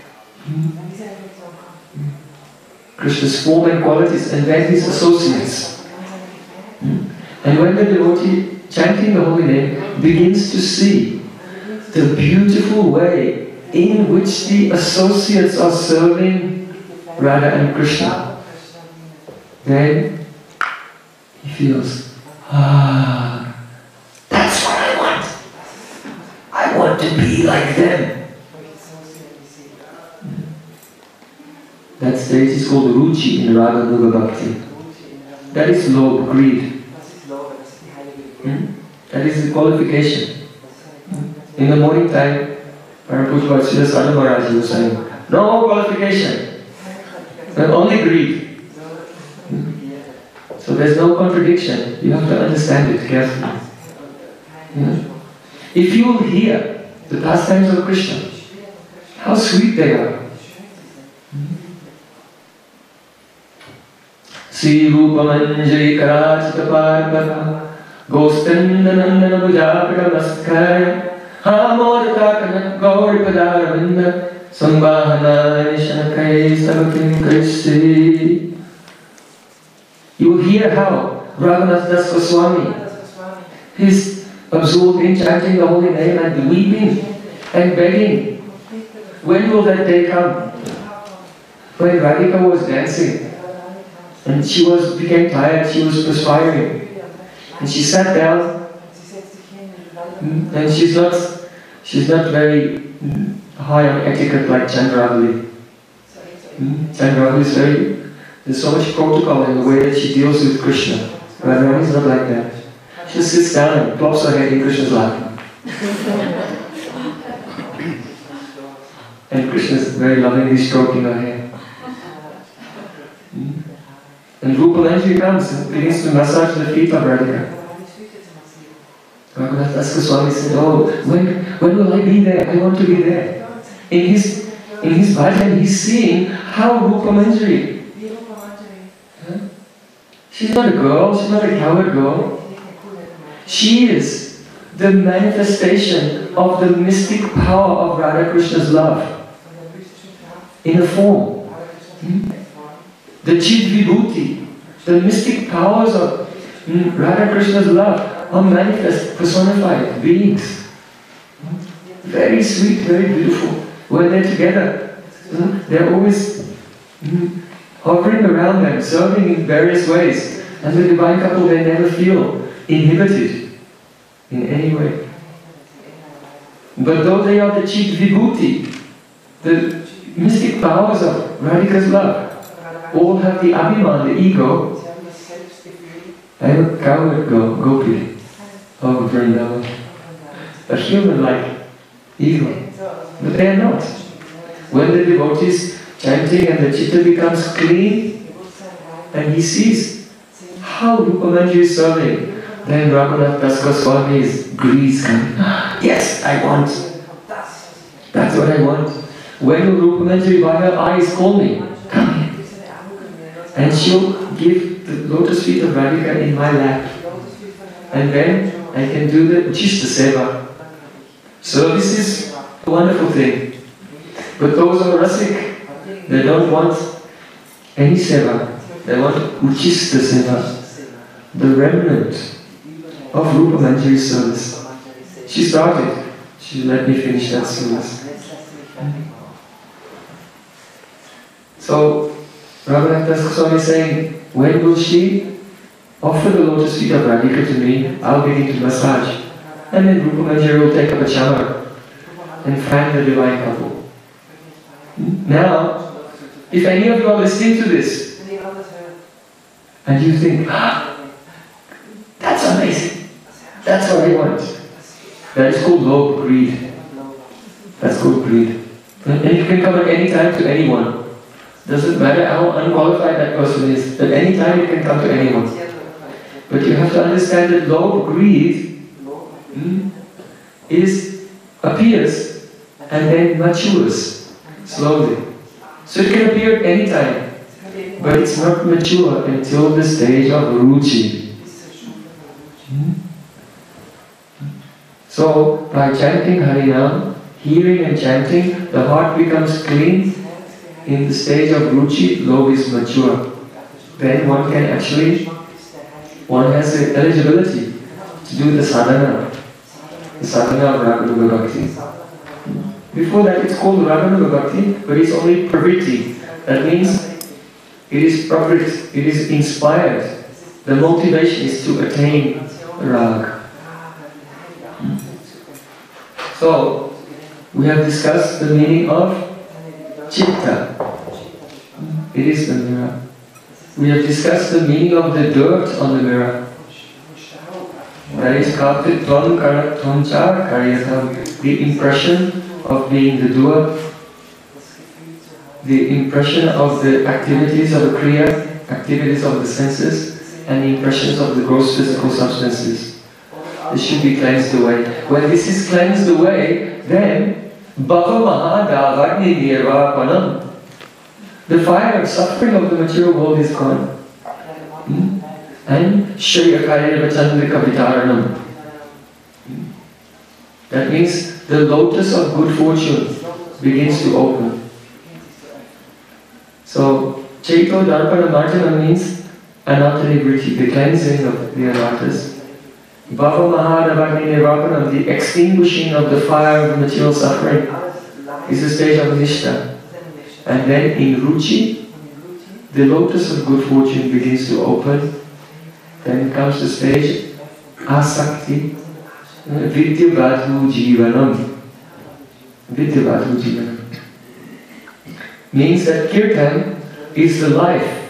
Krishna's form and qualities, and then his associates. And when the devotee chanting the holy name begins to see the beautiful way in which the associates are serving Radha and Krishna, then he feels, that's what I want. I want to be like them. That stage is called Ruchi in Raga Nuga Bhakti. That is lobe, greed. That is the qualification. In the morning time, Paramapuja Srila Sadhu Maharaj was saying, no qualification, only greed. So there's no contradiction. You have to understand it carefully. If you will hear the pastimes of Krishna, how sweet they are. Sri Rupa Manjari Karachita Parvata Gostandanandana Bhujapita Mastkaya Hamorta Kanak Gauri Padaravinda Sambhana Nishanakai Savakim Krishti. You will hear how Raghunath Das Goswami is absorbed in chanting the holy name and weeping and begging. When will that day come? When Radhika was dancing and she became tired, she was perspiring. And she sat down, and she's not very high on etiquette like Chandravali. Chandravali is there's so much protocol in the way that she deals with Krishna. Radharani is not like that. She just sits down and plops her head in Krishna's lap. And Krishna is very lovingly stroking her hair. And Rupa Manjari comes and begins to massage the feet of Radhika. Raghunath Das Goswami said, oh, when will I be there? I want to be there. In his bhajan, he's seeing how Rupa Manjari. She's not a girl, she's not a coward girl. She is the manifestation of the mystic power of Radha Krishna's love in a form. The Chid Vibhuti, the mystic powers of Radha Krishna's love are manifest, personified beings. Very sweet, very beautiful. When they're together, They're always hovering around them, serving in various ways. And the divine couple, they never feel inhibited in any way. But though they are the Chit Vibhuti, the mystic powers of Radhika's love, all have the Abhiman, the ego. I am a coward gopi of Vrindavan, a human-like ego, but they are not. When the devotees chanting and the chitta becomes clean, and he sees how Rupa Manjari is serving, then Raghunath Das Goswami's greed comes. Yes, I want. That's what I want. When will Rupa Manjari by her eyes call me? Come here. And she'll give the lotus feet of Radhika in my lap. And then I can do the Chishta Seva. So this is a wonderful thing. But those who are Rasik, they don't want any Seva. They want Uchista Seva, the remnant of Rupa Manjari's service. She started. She let me finish that service. So, Raghunath Das Goswami is saying, when will she offer the lotus feet of Radhika to me? I'll begin to massage. And then Rupa Manjari will take up a chamar and fan the divine couple. Now, if any of you are listening to this, and you think, that's amazing, that's what I want. That is called low greed. That's called greed. And it can come at any time to anyone. Doesn't matter how unqualified that person is. At any time it can come to anyone. But you have to understand that low greed appears and then matures slowly. So it can appear at any time, but it's not mature until the stage of ruchi. So by chanting Harinam, hearing and chanting, the heart becomes clean. In the stage of ruchi, love is mature. Then one has the eligibility to do the sadhana of Raganuga Bhakti. Before that it's called Raganuga Bhakti, but it's only pravritti. That means it is pravrit, it is inspired. The motivation is to attain rag. So, we have discussed the meaning of Chitta. It is the mirror. We have discussed the meaning of the dirt on the mirror. That is Kartitvam Karatvancha Karyatam. The impression of being the doer, the impression of the activities of the Kriya, activities of the senses, and the impressions of the gross physical substances. This should be cleansed away. When this is cleansed away, then Bhava Mahadavarni Nirvapanam. The fire of suffering of the material world is gone. And Shriyakaya Vachandrika Vitaranam. That means the lotus of good fortune begins to open. So, Chaito Darpana Marjana means Anatanivriti, the cleansing of the anarthas. Bhava Mahadavarni Nirvapanam, the extinguishing of the fire of material suffering, is the stage of Nishta. And then in Ruchi, the lotus of good fortune begins to open. Then comes the stage Asakti, Vidyavadhu Jivanam. Vidyavadhu Jivanam means that Kirtan is the life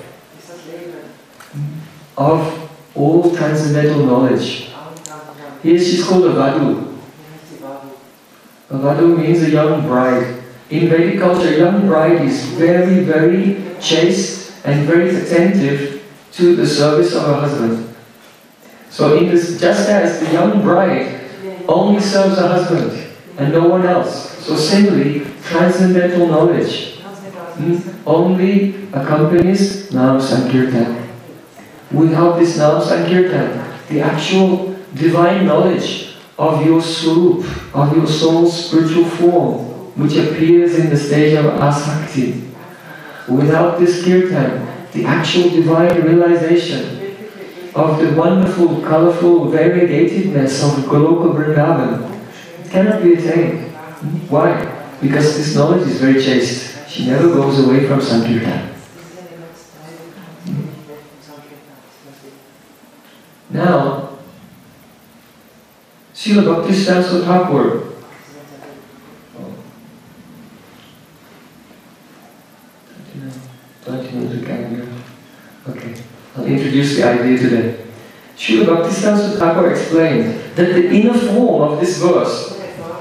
of all transcendental knowledge. Here she's called a Vadhu. A Vadhu means a young bride. In Vedic culture, a young bride is very, very chaste and very attentive to the service of her husband. So in this, just as the young bride only serves her husband and no one else, so similarly, transcendental knowledge only accompanies Nam Sankirtan. Without this Nam Sankirtan, the actual divine knowledge of your Swarup, of your soul's spiritual form, which appears in the stage of Asakti. Without this Kirtan, the actual divine realization of the wonderful, colorful variegatedness of Goloka Vrindavan cannot be attained. Why? Because this knowledge is very chaste. she never goes away from Sankirtan. Now, Srila Bhaktisiddhanta Thakur, okay, I'll introduce the idea today. Srila Bhaktisiddhanta Thakur explained that the inner form of this verse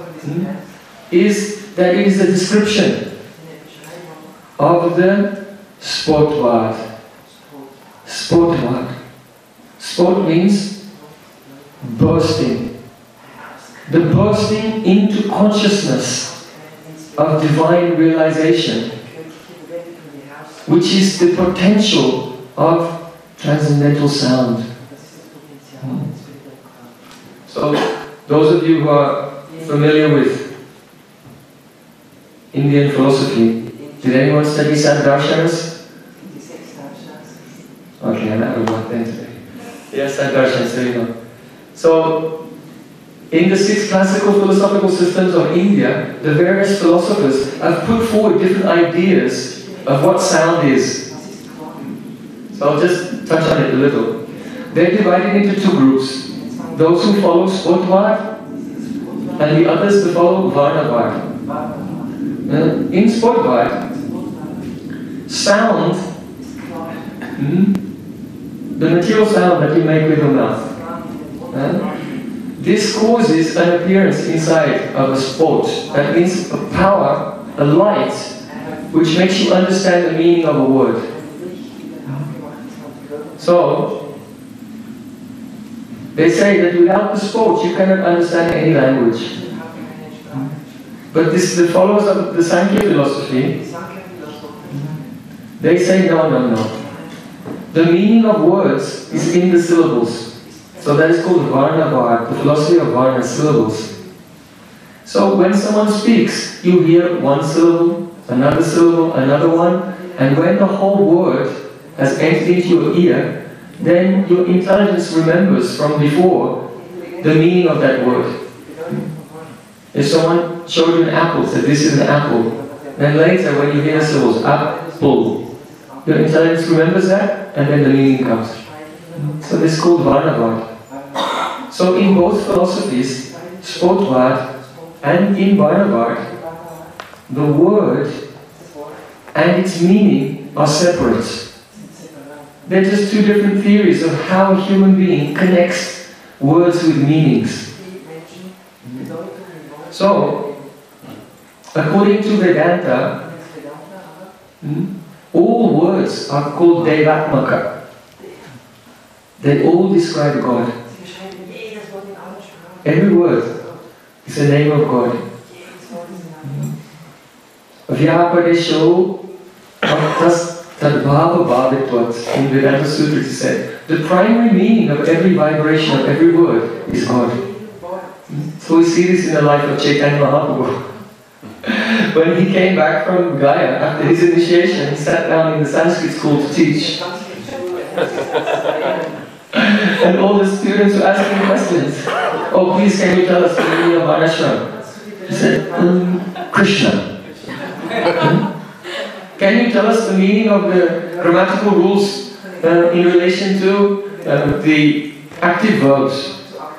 is that it is a description of the Spotvad. Spotvad. Spot means bursting. The bursting into consciousness of divine realization, which is the potential of transcendental sound. So, those of you who are familiar with Indian philosophy, did anyone study Saddarshanas? Okay, I'm out of luck then today. Yes, Saddarshanas, there you go. So, in the 6 classical philosophical systems of India, the various philosophers have put forward different ideas of what sound is. So I'll just touch on it a little. They're divided into 2 groups. Those who follow Spotvad and the others who follow Varnavad. In Spotvad, sound, the material sound that you make with your mouth, this causes an appearance inside of a spot. That means a power, a light, which makes you understand the meaning of a word. So, they say that without the spot you cannot understand any language. But the followers of the Sankhya philosophy, they say no. The meaning of words is in the syllables. So that is called Varnavad, the philosophy of Varna, syllables. So when someone speaks, you hear one syllable, another one, and when the whole word has entered into your ear, then your intelligence remembers from before the meaning of that word. If someone showed you an apple, said this is an apple, then later when you hear the syllables, apple, your intelligence remembers that, and then the meaning comes. So this is called Varnavad. So in both philosophies, Spotvad and in Varnavad, the word and its meaning are separate. They're just 2 different theories of how a human being connects words with meanings. So, according to Vedanta, all words are called Devatmaka. They all describe God. Every word is the name of God. Vyapadesho Bhaktas Tadbhava Bhavitvat. In Vedanta Sutra it is said, the primary meaning of every vibration of every word is God. So we see this in the life of Chaitanya Mahaprabhu. When he came back from Gaya after his initiation, he sat down in the Sanskrit school to teach. And all the students were asking questions. Oh, please can you tell us the meaning of Varnashram? He said, Krishna. Can you tell us the meaning of the grammatical rules in relation to the active verbs?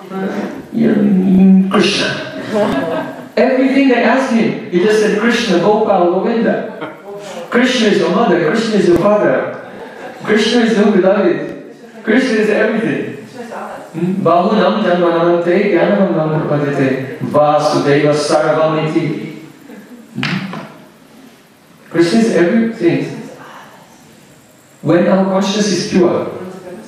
Krishna. Everything they asked him, he just said Krishna, Gopal, Govinda. Krishna is your mother, Krishna is your father. Krishna is your beloved. Krishna is everything. Bahunam janmanamante jnanam prapadite vasudeva sarvamiti. Krishna is everything. When our consciousness is pure.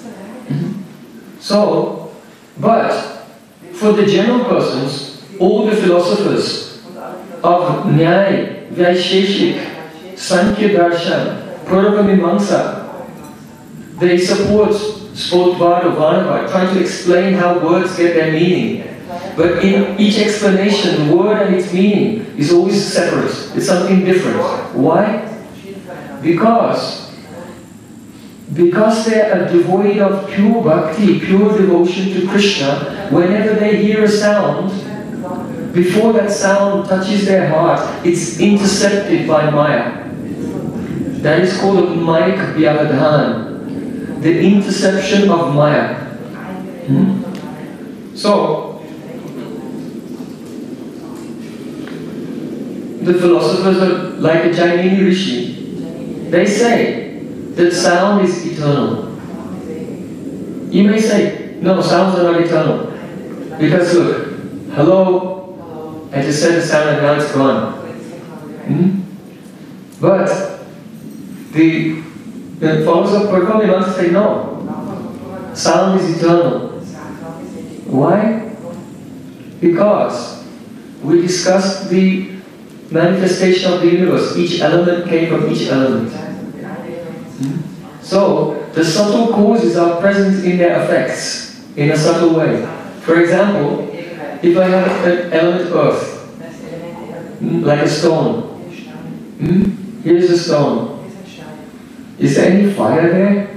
So, but for the general persons, all the philosophers of Nyaya, Vaisheshik, Sankhya Darshan, Purvamimamsa, they support Spotvad or Varnavad, trying to explain how words get their meaning. But in each explanation, the word and its meaning is always separate. It's something different. Why? Because they are devoid of pure bhakti, pure devotion to Krishna. Whenever they hear a sound, before that sound touches their heart, it's intercepted by Maya. That is called Mayik Vyavadhan, the interception of Maya. So, the philosophers are like a Jainini Rishi. They say that sound is eternal. You may say, no, sounds are not eternal. Because look, hello, I just said the sound and now it's gone. But the followers of Prabhupada say no, sound is eternal. Why? Because we discussed the manifestation of the universe. Each element came from each element. So, the subtle causes are present in their effects in a subtle way. For example, if I have an element earth, like a stone, here's a stone. Is there any fire there?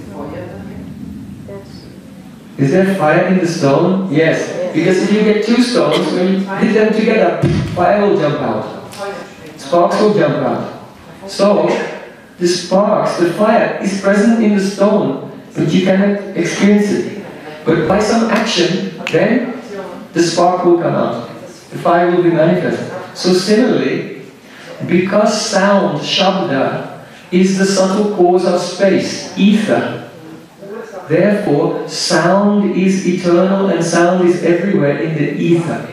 Is there fire in the stone? Yes. Because if you get two stones, when you hit them together, fire will jump out. Sparks will jump out. So, the sparks, the fire is present in the stone, but you cannot experience it. But by some action, then the spark will come out. The fire will be manifest. So similarly, because sound, Shabda, is the subtle cause of space, ether, therefore sound is eternal and sound is everywhere in the ether.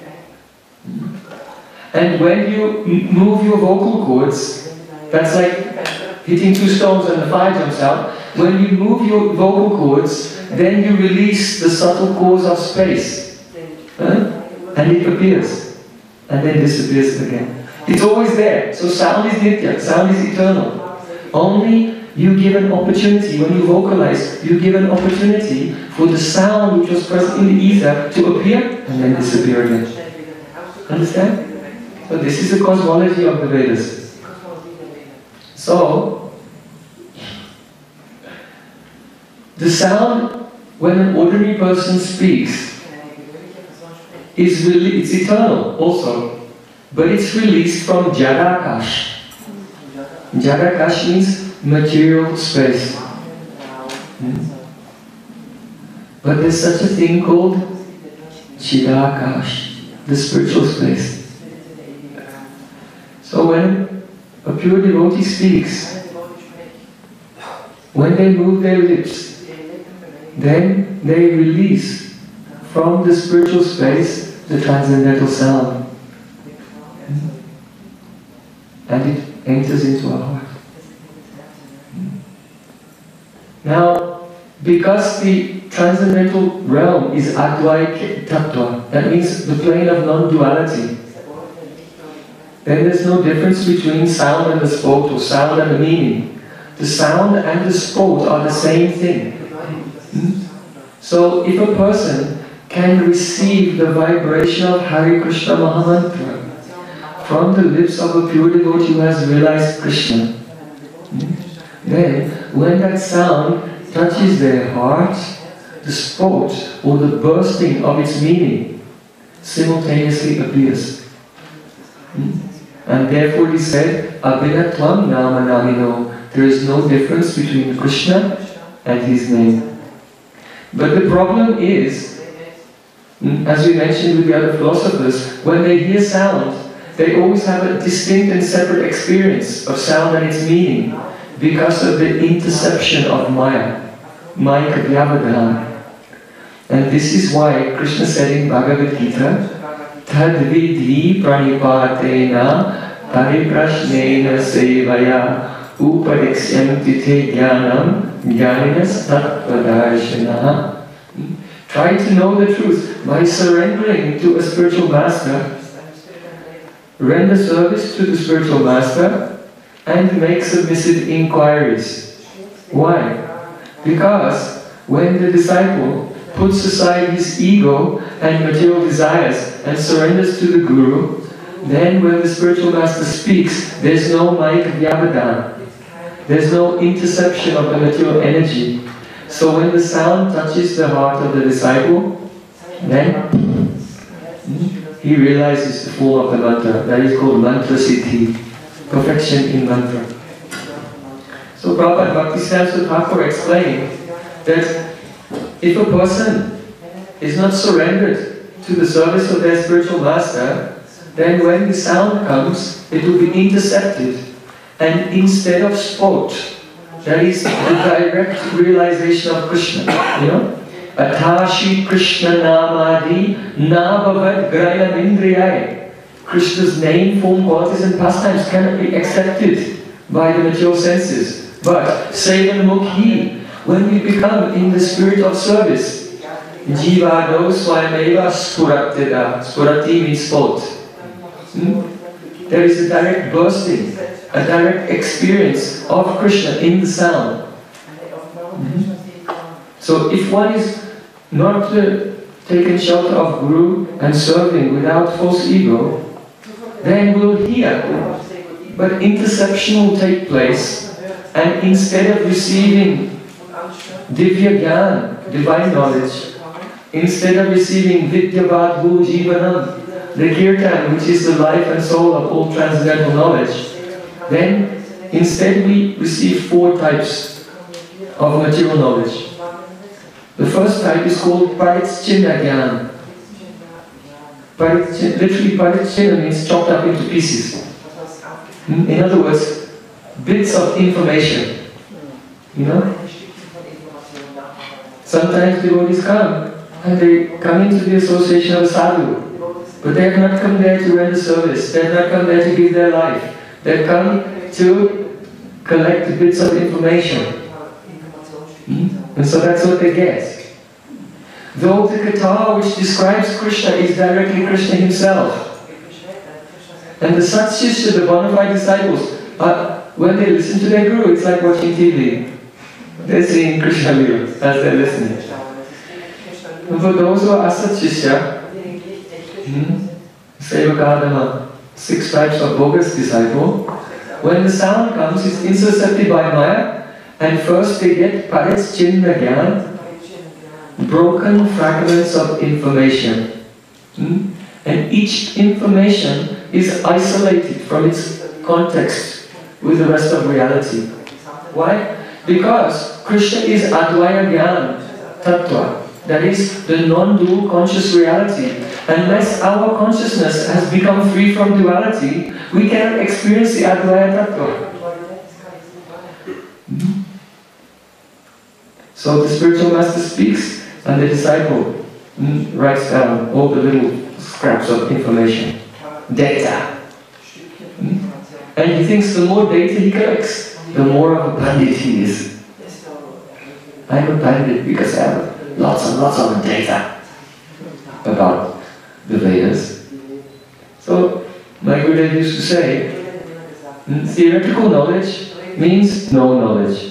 And when you move your vocal cords, that's like hitting two stones and the fire jumps out. When you move your vocal cords, then you release the subtle cause of space. And it appears. And then disappears again. It's always there. So sound is nitya, sound is eternal. Only you give an opportunity, when you vocalize, you give an opportunity for the sound which was present in the ether to appear and then disappear again. Understand? So this is the cosmology of the Vedas. So, the sound, when an ordinary person speaks, it's eternal also, but it's released from Jadakash. Jadakash means material space. But there's such a thing called Chidakash, the spiritual space. So when a pure devotee speaks, when they move their lips, then they release from the spiritual space the transcendental sound. And it enters into our heart. Now, because the transcendental realm is Advaita Tattva, that means the plane of non-duality, then there's no difference between sound and the sport or sound and the meaning. The sound and the sport are the same thing. So if a person can receive the vibration of Hare Krishna Mahamantra from the lips of a pure devotee who has realized Krishna, then when that sound touches their heart, the sport or the bursting of its meaning simultaneously appears. And therefore he said, Abhinatvam Nama Namino. There is no difference between Krishna and his name. But the problem is, as we mentioned with the other philosophers, when they hear sound, they always have a distinct and separate experience of sound and its meaning because of the interception of Maya, Mayik Vyavadhan. And this is why Krishna said in Bhagavad Gita, Tadvidhi pranipatena pariprashnena sevaya upadiksyamti te jnanam jnaninas tattvadarshanaha. Try to know the truth by surrendering to a spiritual master. Render service to the spiritual master and make submissive inquiries. Why? Because when the disciple puts aside his ego and material desires and surrenders to the Guru, then when the spiritual master speaks, there's no Mayik Vyavadhan. There's no interception of the material energy. So when the sound touches the heart of the disciple, then he realizes the form of the mantra. That is called mantra siddhi, perfection in mantra. So Prabhupada Bhaktisiddhanta Thakur explained that if a person is not surrendered to the service of their spiritual master, then when the sound comes, it will be intercepted, and instead of sport, that is the direct realization of Krishna, you know? Atashi Krishna Namadi Nabhavad Grayam Indriyai. Krishna's name, form, qualities and pastimes cannot be accepted by the material senses. But Sevan Mukhi, when we become in the spirit of service, Jivado Swayameva Spuratida. Spurati means sport. There is a direct bursting, a direct experience of Krishna in the sound. So if one is not taking shelter of Guru and serving without false ego, then we'll hear, but interception will take place, and instead of receiving Divya Gyan, divine knowledge, instead of receiving Vidyavadhu Jivanam, the Kirtan, which is the life and soul of all transcendental knowledge, then instead we receive 4 types of material knowledge. The first type is called Paritschinna Gyan. Literally, Paritschinna means chopped up into pieces. In other words, bits of information. You know? Sometimes devotees come and they come into the association of a sadhu, but they have not come there to render service. They have not come there to give their life. They have come to collect bits of information. And so that's what they get. Though the Katha which describes Krishna is directly Krishna himself. And the Satsishya, the bona fide disciples, when they listen to their Guru, it's like watching TV. They're seeing Krishna Lila as they're listening. And for those who are Asatsishya, Sevakadama, 6 types of bogus disciple, when the sound comes, it's intercepted by Maya, and first they get Paritschinna Gyan, broken fragments of information. And each information is isolated from its context with the rest of reality. Why? Because Krishna is Advaya Gyan Tattva, that is the non-dual conscious reality. Unless our consciousness has become free from duality, we cannot experience the Advaya Tattva. So the spiritual master speaks, and the disciple writes down all the little scraps of information, data. And he thinks the more data he collects, the more of a pandit he is. I'm a pandit because I have lots and lots of data about the Vedas. So my Gurudev used to say, theoretical knowledge means no knowledge.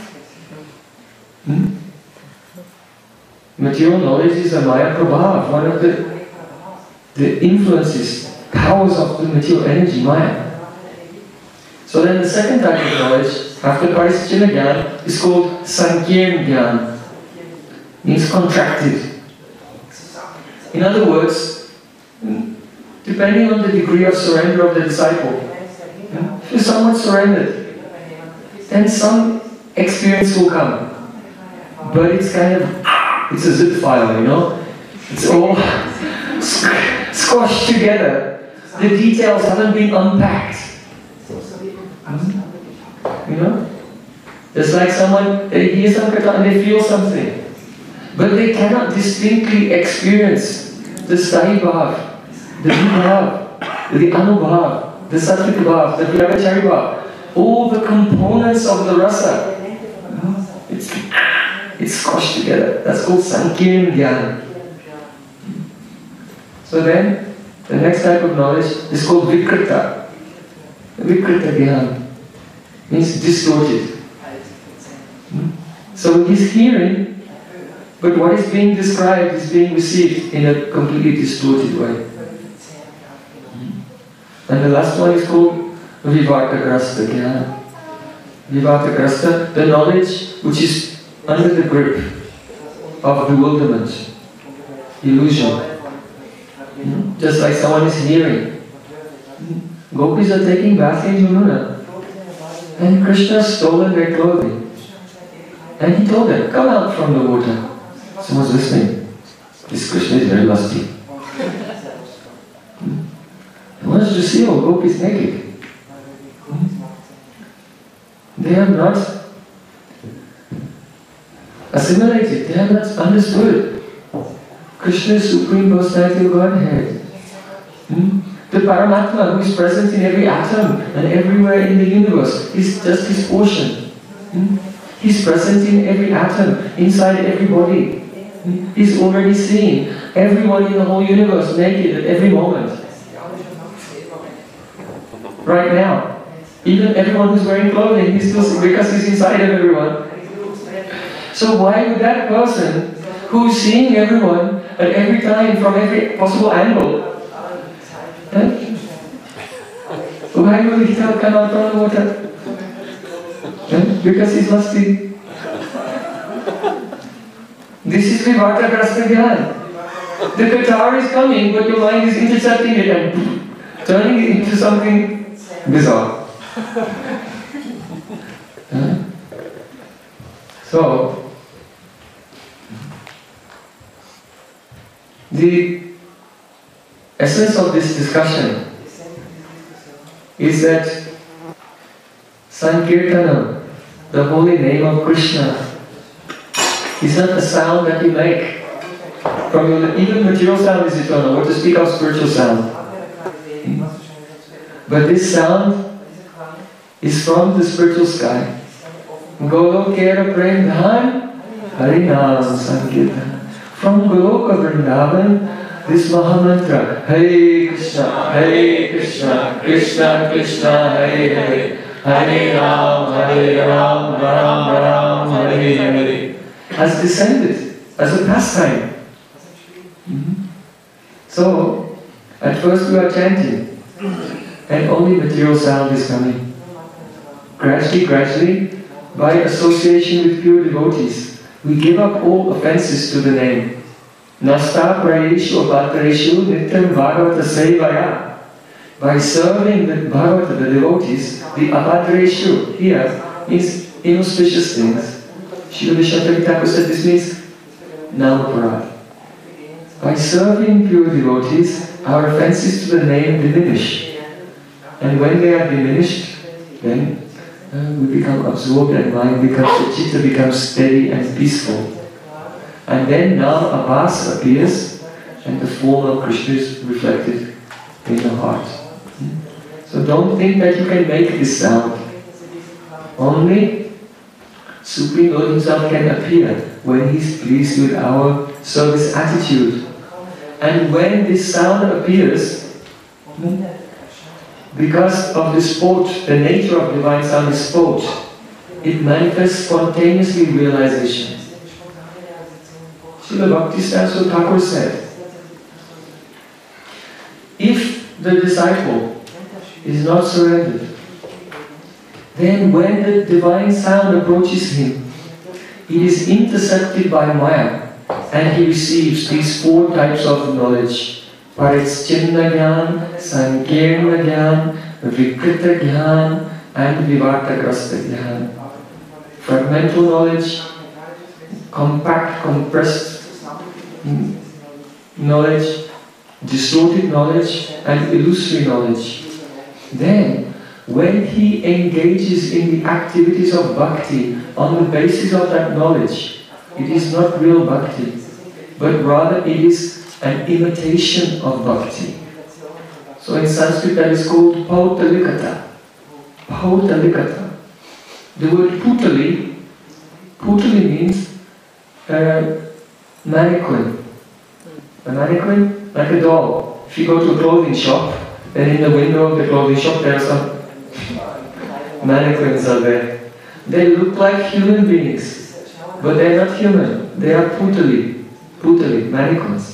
Material knowledge is a Maya Prabhav, one of the influences, powers of the material energy, Maya. So then the second type of knowledge, after Paritschinna Gyan, is called Sankirn Gyan, means contracted. In other words, depending on the degree of surrender of the disciple, if you're somewhat surrendered, then some experience will come. But it's kind of, it's a zip file, you know? It's all squashed together. The details haven't been unpacked. You know? It's like someone, they hear some katha and they feel something. But they cannot distinctly experience the Sthayi Bhav, the Vibhav, the Anubhav, the Satvik Bhav, the Vyavachari Bhav, all the components of the rasa. It's squashed together. That's called Sankirn Gyan. So then, the next type of knowledge is called Vikrita. Vikrita Gyan means distorted. So he's hearing, but what is being described is being received in a completely distorted way. And the last one is called Vivatagrasta Gyan. Vivatagrasta, the knowledge which is under the grip of bewilderment, illusion. Just like someone is hearing. Gopis are taking bath in Yamuna. And Krishna stolen their clothing. And he told them, come out from the water. Someone's listening. This Krishna is very lusty. He wants to see all gopis naked. They are not assimilated, they are not understood. Krishna is Supreme Personality of Godhead. The Paramatma who is present in every atom and everywhere in the universe is just his portion. He's present in every atom, inside every body. He's already seeing everyone in the whole universe naked at every moment. Right now. Even everyone who's wearing clothing, he's still, because he's inside of everyone. So why would that person who's seeing everyone at every time from every possible angle, why would he come out from the water? Because he's lusty. This is Vivata Grasta Gyan. The guitar is coming, but your mind is intercepting it and turning it into something bizarre. So, the essence of this discussion is that Sankirtana, the holy name of Krishna, is not a sound that you make. From even material sound is eternal, what to speak of spiritual sound. But this sound is from the spiritual sky. Golokera Prem Dhan Harinam Sankirtan. From Goloka Vrindavan, this Mahamantra, Hare Krishna, Hare Krishna, Krishna Krishna, Hare Hare, Hare Ram, Ram Ram, Hare Hare, has descended as a pastime. So, at first we are chanting, and only material sound is coming. Gradually, by association with pure devotees, we give up all offenses to the name. Nasta prayeshu abhadreshu nityam bhagavata sevaya. By serving the Bhagavata, the devotees, the abhadreshu here means inauspicious things. Srila Vishwanath Thakur said this means namaparad. By serving pure devotees, our offenses to the name diminish. And when they are diminished, then we become absorbed and mind becomes, chitta becomes steady and peaceful. And then now Abhas appears and the form of Krishna is reflected in the heart. So don't think that you can make this sound. Only Supreme Lord Himself can appear when He is pleased with our service attitude. And when this sound appears, because of the sport, the nature of divine sound is sport, it manifests spontaneously realization. Srila Bhaktisiddhanta Thakur said, if the disciple is not surrendered, then when the divine sound approaches him, it is intercepted by Maya and he receives these four types of knowledge. Parischinna Gyan, Sankirna Gyan, Vikrita Gyan and Vivatagrasta Gyan. Fragmental knowledge, compact, compressed knowledge, distorted knowledge and illusory knowledge. Then, when he engages in the activities of bhakti on the basis of that knowledge, it is not real bhakti, but rather it is an imitation of bhakti. So in Sanskrit that is called Pautalikata. Pautalikata. The word putali, putali means mannequin. A mannequin, like a doll. If you go to a clothing shop, then in the window of the clothing shop there are some mannequins are there. They look like human beings, but they are not human. They are putali, mannequins.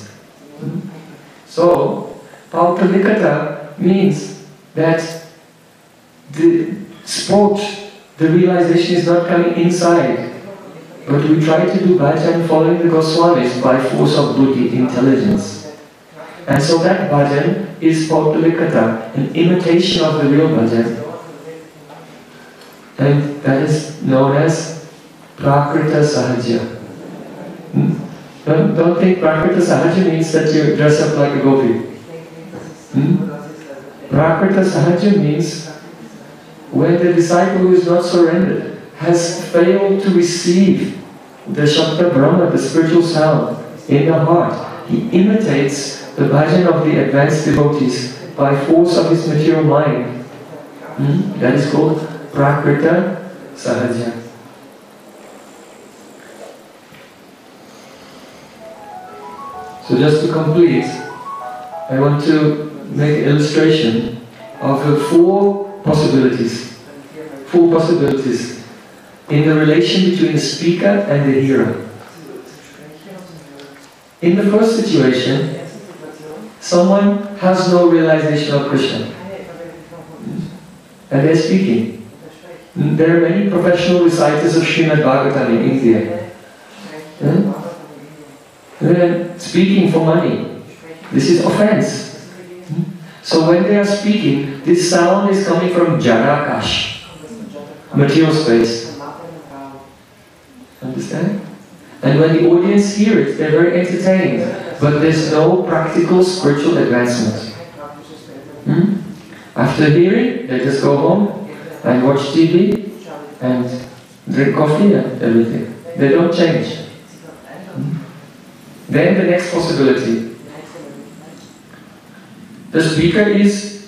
So, Pautalikata means that the sport, the realization is not coming inside, but we try to do bhajan following the Goswamis by force of buddhi, intelligence. And so that bhajan is Pautalikata, an imitation of the real bhajan. And that is known as Prakrita Sahaja. Don't think Prakrita Sahaja means that you dress up like a gopi. Prakrita Sahaja means when the disciple who is not surrendered has failed to receive the Shabda Brahma, the spiritual sound, in the heart, he imitates the bhajan of the advanced devotees by force of his material mind. That is called Prakrita Sahaja. So just to complete, I want to make an illustration of the four possibilities in the relation between the speaker and the hearer. In the first situation, someone has no realization of Krishna and they're speaking. There are many professional reciters of Srimad Bhagavatam in India. They're speaking for money. This is offense. So when they are speaking, this sound is coming from Jadakash, material space. Understand? And when the audience hear it, they're very entertained. But there's no practical spiritual advancement. After hearing, they just go home and watch TV and drink coffee and everything. They don't change. Then the next possibility. The speaker is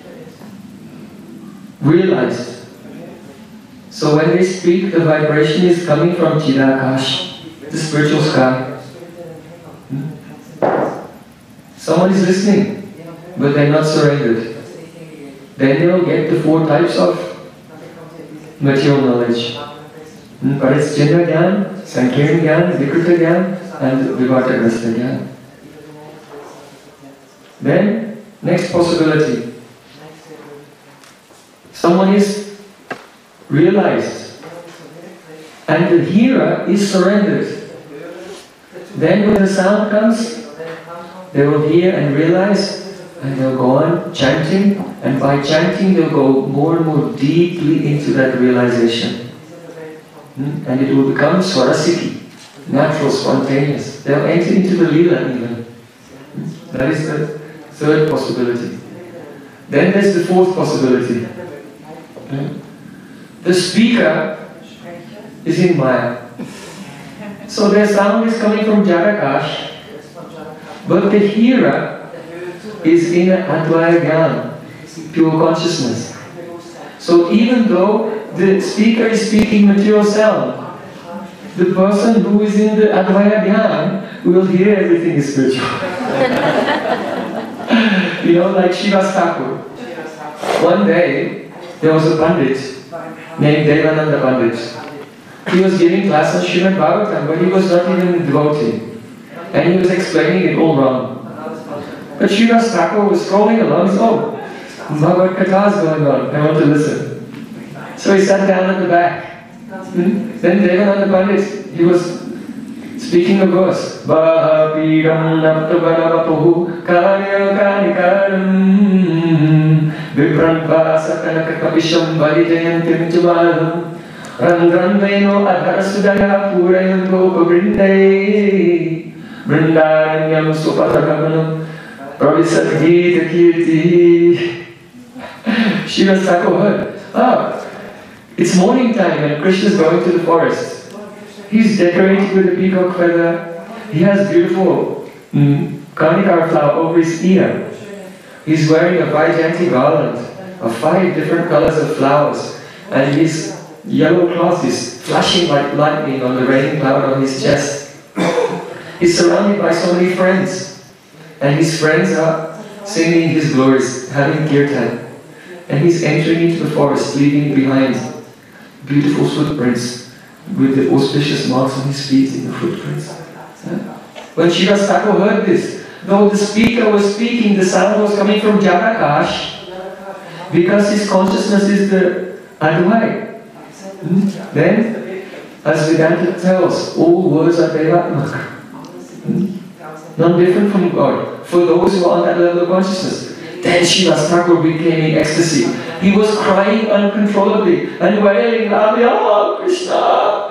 realized. So when they speak, the vibration is coming from Chidakash, the spiritual sky. Someone is listening, but they're not surrendered. Then they will get the four types of material knowledge. Parichinna Gyan, Sankirtan Gyan, Vikrita Gyan, and Vivartagrasta Gyan. Then, next possibility. Someone is realized and the hearer is surrendered. Then when the sound comes, they will hear and realize and they'll go on chanting, and by chanting they'll go more and more deeply into that realization. And it will become Swarasiki, natural, spontaneous. They'll enter into the Leela even. That is the third possibility. Then there's the fourth possibility. The speaker is in Maya. So their sound is coming from Jadakash, but the hearer is in Advaya Gyan, pure consciousness. So even though the speaker is speaking material sound, the person who is in the Advaya Gyan will hear everything is spiritual. You know, like Srivas Thakur. One day, there was a Pandit named Devananda Pandit. He was giving class on Srimad Bhagavatam, but he was not even a devotee. And he was explaining it all wrong. But Srivas Thakur was scrolling along, he said, oh, Bhagavad Katha is going on, I want to listen. So he sat down at the back. Then Devananda Pandit, he was speaking a verse. Bahapiram naptabalapahu karya kanikaram vibrantva satanaka kapisham varijayantim javalam randranveno adharasudaya purayan gopavrinde vrindaranyam supatakamanam pravisat gita kirti. Srivas Thakur heard, it's morning time and Krishna is going to the forest. He's decorated with a peacock feather. He has beautiful Kanikar flower over his ear. He's wearing a Vaijayanti garland of 5 different colors of flowers. And his yellow cloth is flashing like lightning on the raining cloud on his chest. He's surrounded by so many friends. And his friends are singing his glories, having kirtan. And he's entering into the forest, leaving behind beautiful footprints with the auspicious marks on his feet in the footprints. When Srivas Thakur heard this, though the speaker was speaking, the sound was coming from Jadakash, because his consciousness is the Advai. Then, as Vedanta tells, all words are Devatmaka. Not different from God, for those who are on that level of consciousness. Then Srivas Thakur became in ecstasy. He was crying uncontrollably and wailing loudly, "Oh, Krishna!"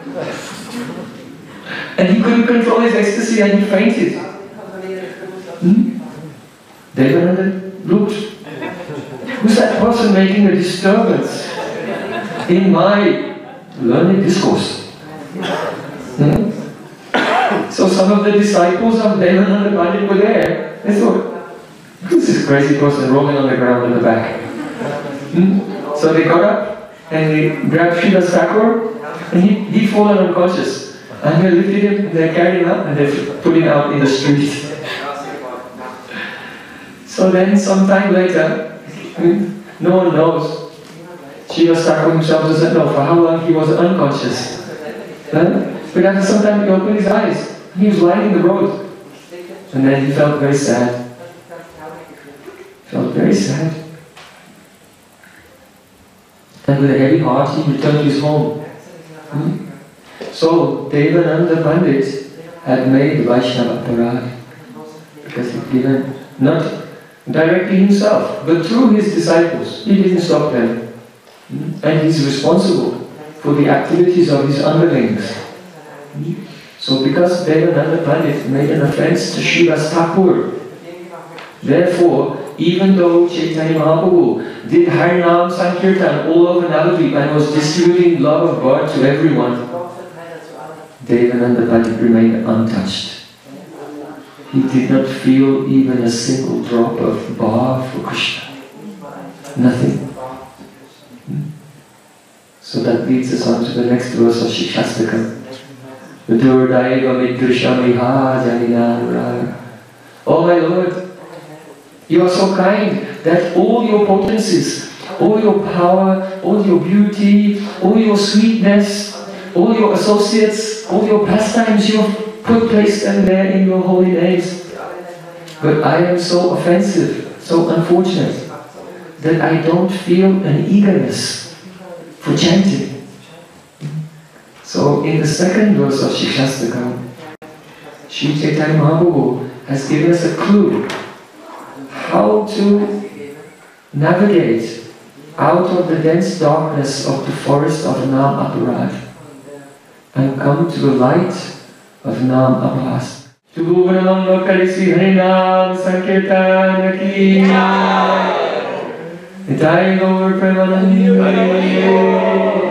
And he couldn't control his ecstasy and he fainted. Devananda looked. Who's that person making a disturbance in my learning discourse? So some of the disciples of Devananda Pandit were there. They thought, who's this crazy person rolling on the ground in the back? So they got up and they grabbed Srila Thakur and he'd fallen unconscious. And they lifted him and they carried him up and they put him out in the street. So then some time later, no one knows. Srila Thakur himself doesn't know for how long he was unconscious. But after some time he opened his eyes. He was lying in the road. And then he felt very sad. Felt very sad. And with a heavy heart he returned to his home. So Devananda Pandit had made Vaishnava Aparadh because he'd given, not directly himself, but through his disciples. He didn't stop them. And he's responsible for the activities of his underlings. So because Devananda Pandit made an offense to Srivas Thakur, therefore, even though Chaitanya Mahaprabhu did Harinam Sankirtan all over Navadvip and was distributing love of God to everyone, Devananda Pandit remained untouched. He did not feel even a single drop of bhav for Krishna. Nothing. So that leads us on to the next verse of Shikshastakam. Vidurdaiva midrishamiha janinanurara. Oh my Lord, you are so kind that all your potencies, all your power, all your beauty, all your sweetness, all your associates, all your pastimes, you have placed them there in your holy names. But I am so offensive, so unfortunate, that I don't feel an eagerness for chanting. So in the second verse of Shikshastakam, Sri Chaitanya Mahaprabhu has given us a clue how to navigate out of the dense darkness of the forest of Nam Aparadh and come to the light of Nam Abhas. Shubhanam Lokali Sri Harinam Sankirtan Ki Nitai Gaur Premanande.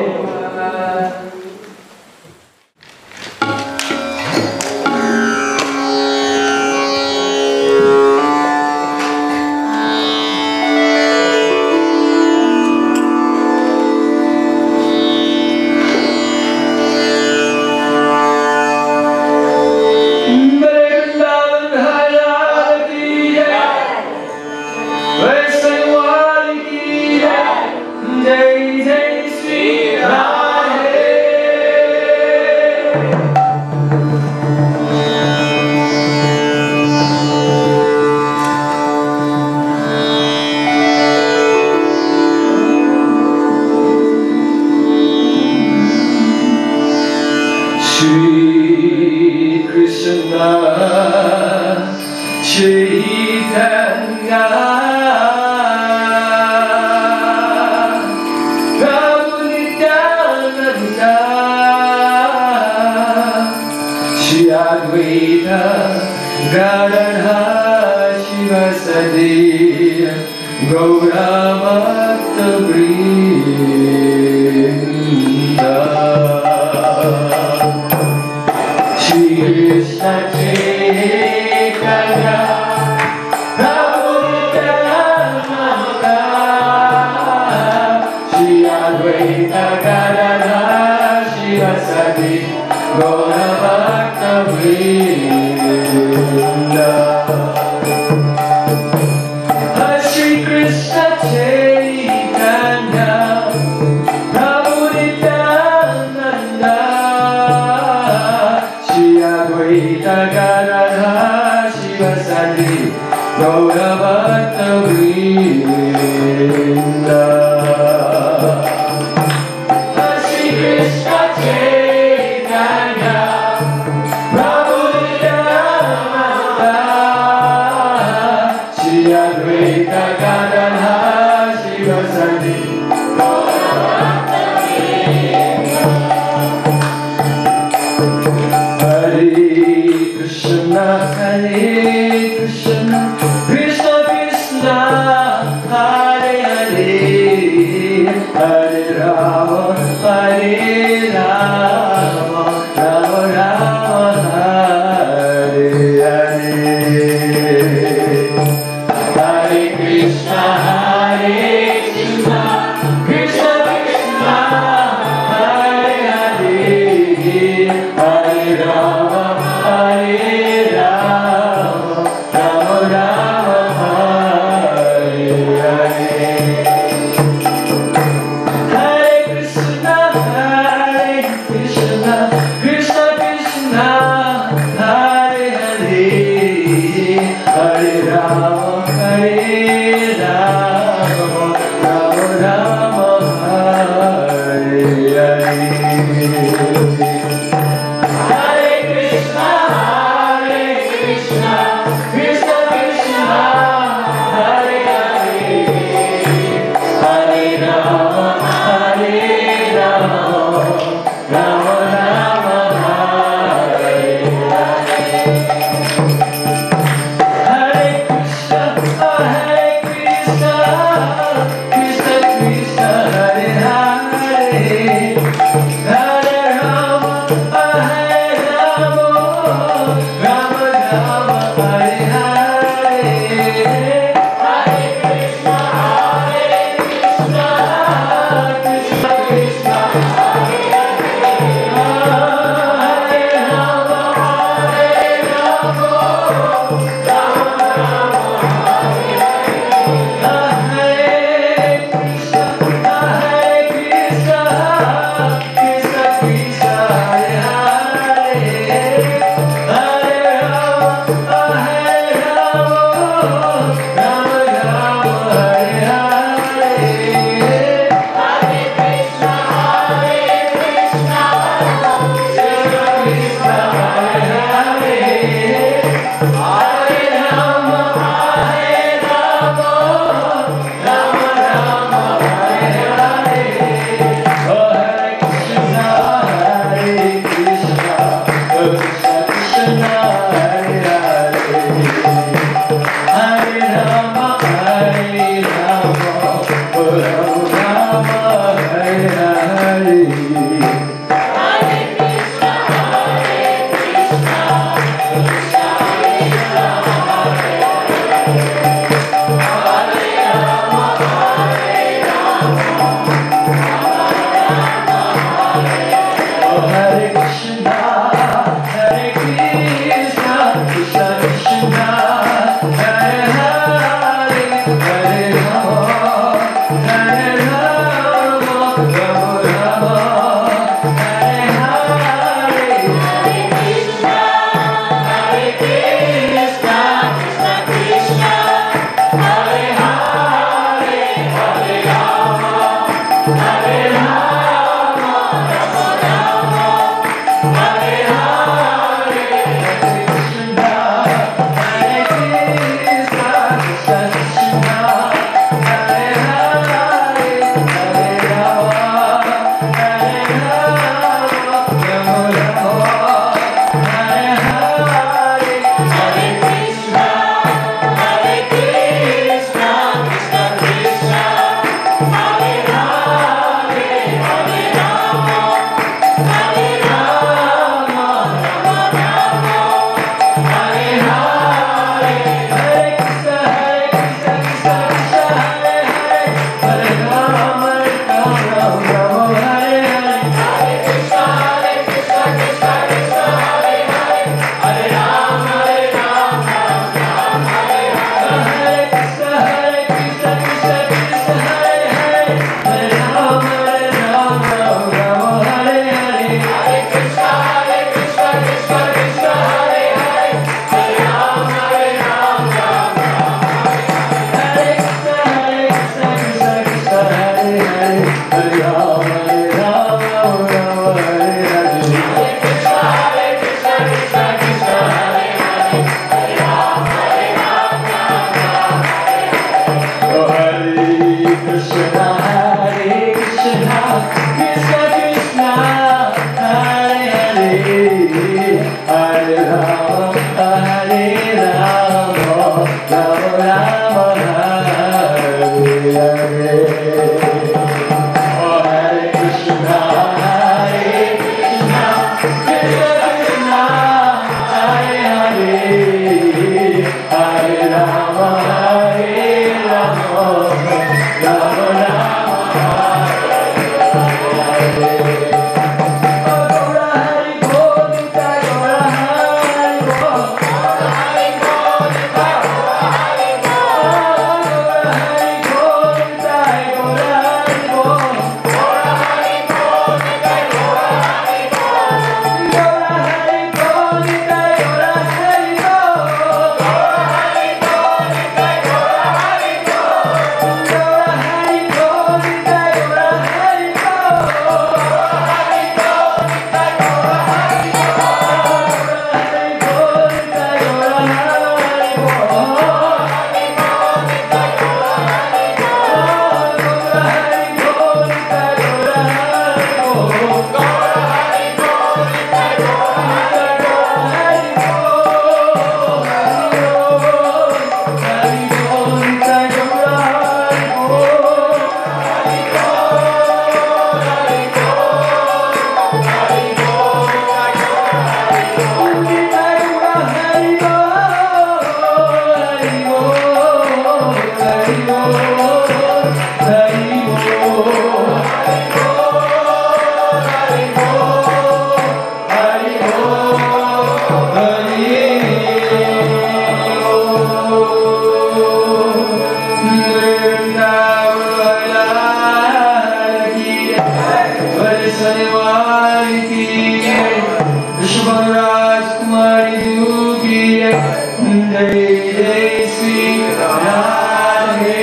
बरसने वाली की जय, ऋषभ राजकुमारी जू की जय, जय जय श्री राधे,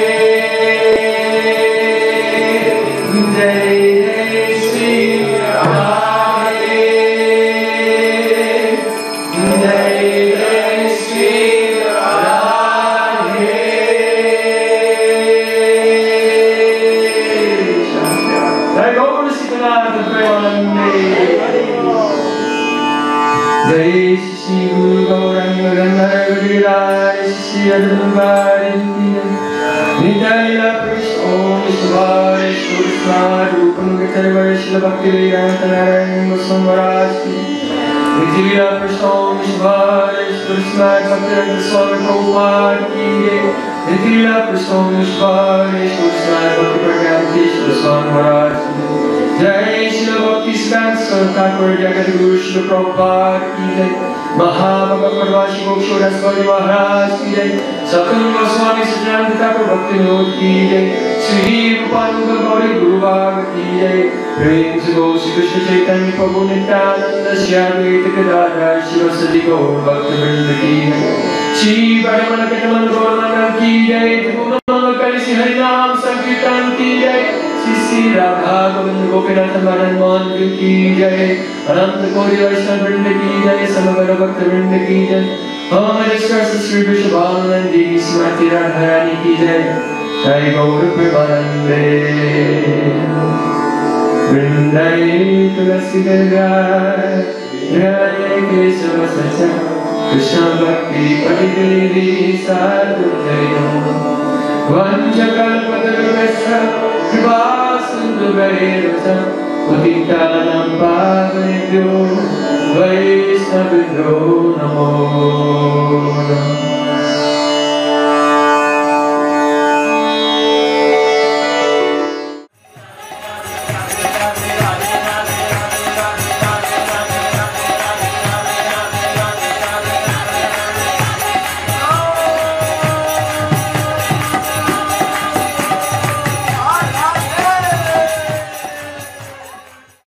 जय जय श्री राधे, जय जय श्री राधे। जय गौर सीतानाथ प्रेमानंदे। जय श्री गुरु गौरांग गंधर्व गिरिराज श्री अद्भुतवारी नित्य लीला कृष्ण ओम शिवाय कृष्ण रूपं गतर्वय शिल भक्ति वेदांत नारायण गोस्वामी महाराज की नित्य लीला कृष्ण ओम शिवाय कृष्ण भक्ति स्वामी प्रभुपाद की नित्य लीला कृष्ण ओम शिवाय कृष्ण भक्ति प्रज्ञानंद गोस्वामी महाराज की जय श्री भक्ति सिद्धांत ठाकुर जगत गुरु श्री प्रभुपाद की जय, महाभगत प्रवासी गोक्षोदास गौरी महाराज की जय, सकल गोस्वामी सच्चिदानंद ठाकुर भक्ति विनोद की जय, श्री रूपानुग गौरी गुरुवाग की जय, प्रेम से गो श्री कृष्ण चैतन्य प्रभु नित्यानंद श्री अद्वैत गदाधर शिवसदि गौर भक्त वृंद की जय, श्री बड़े के मन गौर मंडल की जय, त्रिभुवन कलि श्री हरिनाम संकीर्तन की जय, श्री राधा गोविंद गोपीनाथ मदन मोहन की जय, अनंत कोटि वैष्णव वृंद की जय, समग्र भक्त वृंद की जय, हमारे श्री विश्वभानंदी श्रीमती राधा रानी की जय, जय गौर प्रेमानंदे। वृंदाई तुलसी गाय जय केशव सचा कृष्ण भक्ति पठिदेवी साधु जय वंशकल्पतरुभ्यश्च कृपा सिन्धुभ्यैव च पतितानां पावनेभ्यो वैष्णवेभ्यो नमो नमः।